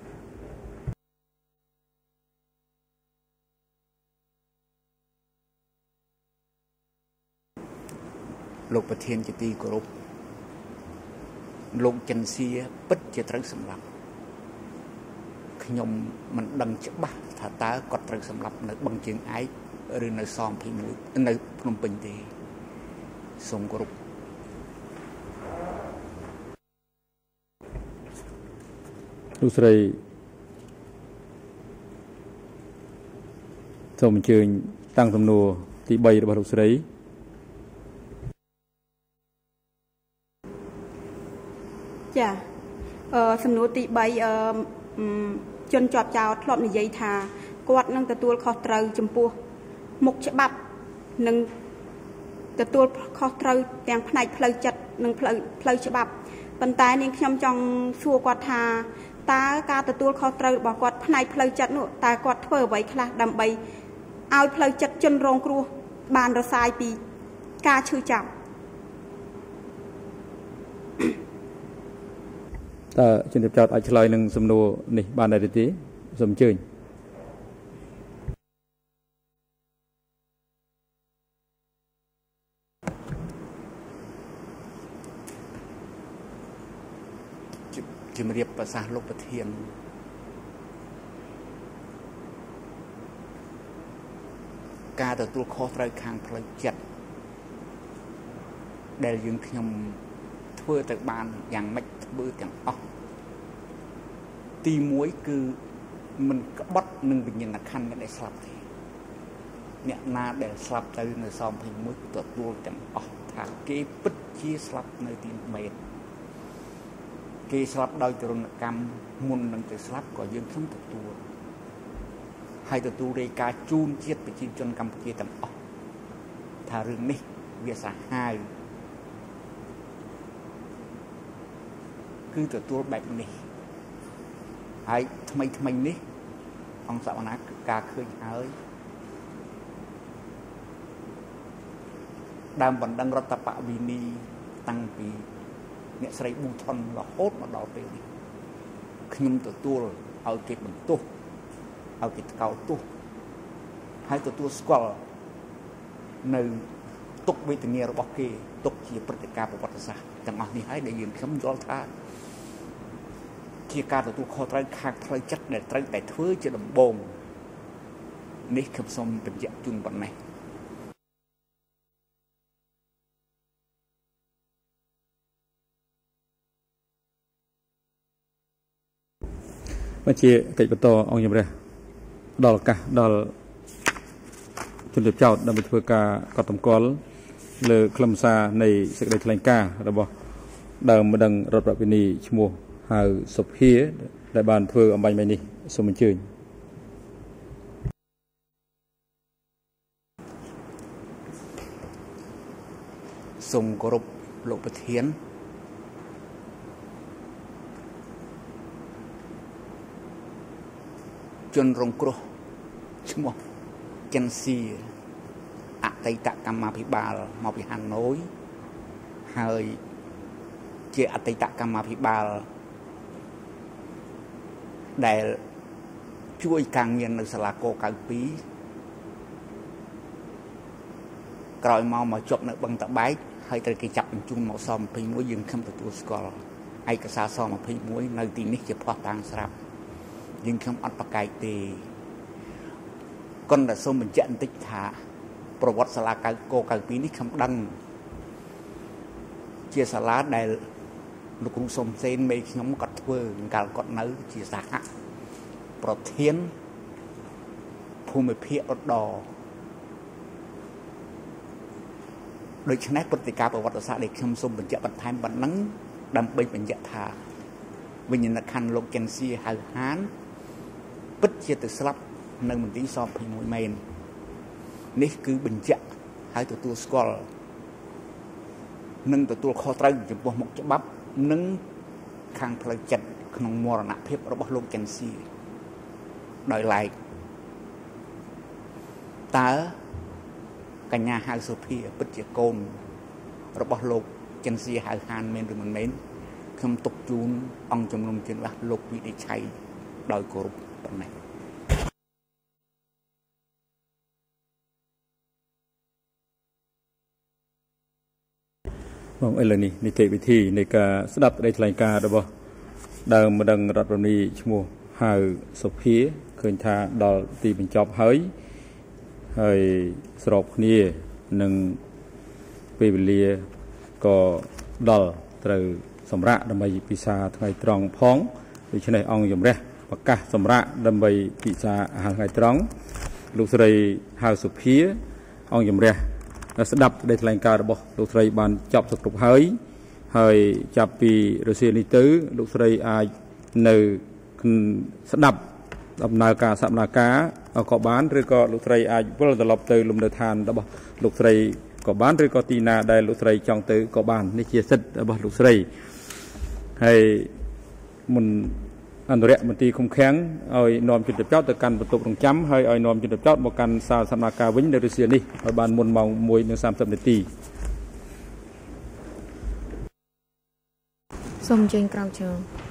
លោកប្រធានជាទីគោរពលោកចិនសៀពិតជាត្រូវសម្លាប់ខ្ញុំមិនដឹងច្បាស់ថាតើគាត់ត្រូវសម្លាប់នៅបឹងជើងឯកឬនៅសំ21នៅភ្នំពេញទេសូមគោរពលោកស្រីសូមអញ្ជើញតាំងសំណួរទី3របស់លោកស្រីចាសំណួរទី3ជនជាប់ចោតធ្លាប់និយាយថាគាត់នឹងទទួលខុសត្រូវចំពោះមុខច្បាប់និងទទួលខុសត្រូវទាំងផ្នែកផ្លូវចិត្តនិងផ្លូវច្បាប់ប៉ុន្តែនាងខ្ញុំចង់សួរគាត់ថាតើការទទួលខុសត្រូវរបស់គាត់ផ្នែកផ្លូវចិត្តនោះតើគាត់ធ្វើអ្វីខ្លះដើម្បីឲ្យផ្លូវចិត្តជនរងគ្រោះបានរសាយពីការឈឺចាប់តើជំរាបចោតអាចឆ្លើយនឹងសំណួរនេះបានដែរទេសូមអញ្ជើញជំរាបប្រសាសន៍លោកប្រធានការទទួលខុសត្រូវខាងផ្លូវចិត្តដែលយើងខ្ញុំធ្វើទៅបានយ៉ាងម៉េចធ្វើទាំងអស់ទី1គឺមិនក្បត់នឹងវិញ្ញាណក្ខន្ធអ្នកដែលស្លាប់ទេអ្នកណាដែលស្លាប់ទៅនៅសំ21ទទួលទាំងអស់ថាគេពិតជាស្លាប់នៅទីមេតគេស្លាប់ដោយទរណកម្មមុននឹងទៅស្លាប់ក៏យើងខ្ញុំទទួលហើយទទួលរាយការណ៍ជូនជាតិប្រជាជនកម្ពុជាទាំងអស់ថារឿងនេះវាសាហាវគឺទទួលបែបនេះហើយថ្មីនេះអង្គសវនាការឃើញហើយដើមបណ្ដឹងរដ្ឋបវេនីតាំងពីអ្នកស្រីប៊ូថុនរហូតមកដល់ពេលនេះខ្ញុំទទួលឲ្យគេបន្ទោសឲ្យគេថ្កោលទោសហើយទទួលស្គាល់នៅទុកវេទនារបស់គេទុកជាព្រឹត្តិការណ៍ប្រវត្តិសាស្ត្រទាំងអស់នេះហើយដែលយើងខ្ញុំយល់ថាជាការទទួលខុសត្រូវខាងផ្លូវចិត្តដែលត្រូវតែធ្វើជាដំបូងនេះខ្ញុំសូមបញ្ជាក់ជូនប៉ុណ្ណេះបញ្ជាកិច្ចបន្តអង្គជំរះដល់ឱកាសដល់ជនជាប់ចោតដើម្បីធ្វើការកត់សម្គាល់លើខ្លឹមសារនៃសេចក្តីថ្លែងការណ៍របស់ដើមម្ដងរដ្ឋប្រពៃណីឈ្មោះហៅសុភាដែលបានធ្វើអំបញ្ញមិញនេះសូមអញ្ជើញសូមគោរពលោកប្រធានជនរងគ្រោះឈ្មោះចិនស៊ីអតីតកម្មាភិបាលមកពីហាណូយហើយជាអតីតកម្មាភិបាលដែលជួយការងារនៅសាលាកោ92ក្រោយមកជាប់នៅបឹងតបែកហើយត្រូវគេចាប់បញ្ជូនមកស21យើងខំទទួលស្គាល់ឯកសារស21នៅទីនេះជាភ័ស្តុតាងស្រាប់យើងខ្ញុំអត់ប្រកែកទេគាត់តែសូមបញ្ជាក់បន្តិចថាប្រវត្តិសាលាកោ92នេះខ្ញុំដឹងជាសាលាដែលលោកគ្រូសុំសេនមេខ្ញុំគាត់ធ្វើកាលគាត់នៅជាសហប្រធានភូមិភាគឧត្តរដូច្នេះព្រឹត្តិការណ៍ប្រវត្តិសាស្ត្រដែលខ្ញុំសូមបញ្ជាក់បន្ថែមប៉ុណ្ណឹងដើម្បីបញ្ជាក់ថាវិញ្ញាណក្ខន្ធលោកចិនស៊ីហៅហានពិតជាទៅស្លាប់នៅមន្ទីរស-21មែននេះគឺបញ្ជាក់ហើយទទួលស្គាល់និងទទួលខុសត្រូវចំពោះមុខច្បាប់និងខាងផ្លូវចិត្តក្នុងមរណភាពរបស់លោកចិនស៊ីដោយឡែកតើកញ្ញាហៅសុភាពិតជាកូនរបស់លោកចិនស៊ីហៅហានមែនឬមិនមែនខ្ញុំទុកជូនអង្គជំនុំជម្រះលោកវិនិច្ឆ័យដោយគោរពប៉ុណ្ណេះបងឥឡូវនេះនីតិវិធីនៃការស្ដាប់ក្តីថ្លែងការណ៍របស់ដើមម្ដងរដ្ឋប្រពៃណីឈ្មោះហៅសុភាឃើញថាដល់ទីបញ្ចប់ហើយស្របគ្នានឹងពេលវេលាក៏ដល់ត្រូវសម្រាប់ដើម្បីពិសាថ្ងៃត្រង់ផងដូច្នេះអង្គជំរះប្រកាសសម្រាប់ដើម្បីពិសាអាហារថ្ងៃត្រង់លោកស្រីហៅសុភាអង្គជំរះស្ដាប់ក្តីថ្លែងការណ៍របស់លោកស្រីបានចប់សគ្រប់ហើយចាប់ពីរសៀលនេះទៅលោកស្រីអាចនៅស្ដាប់ដំណើរការសកម្មភាពក៏បានឬក៏លោកស្រីអាចវិលត្រឡប់ទៅលំនៅឋានរបស់លោកស្រីក៏បានឬក៏ទីណាដែលលោកស្រីចង់ទៅក៏បាននេះជាសិទ្ធិរបស់លោកស្រីហើយមិនអនុរិយមន្ត្រីឃុំឃាំងឲ្យនាំជនជាប់ចោតទៅកាន់បន្ទប់រងចាំហើយឲ្យនាំជនជាប់ចោតមកកាន់សាលសកម្មភាពវិញនៅរសៀលនេះឲ្យបានមុនម៉ោង 1:30 នាទីសូមអញ្ជើញក្រោកឈរ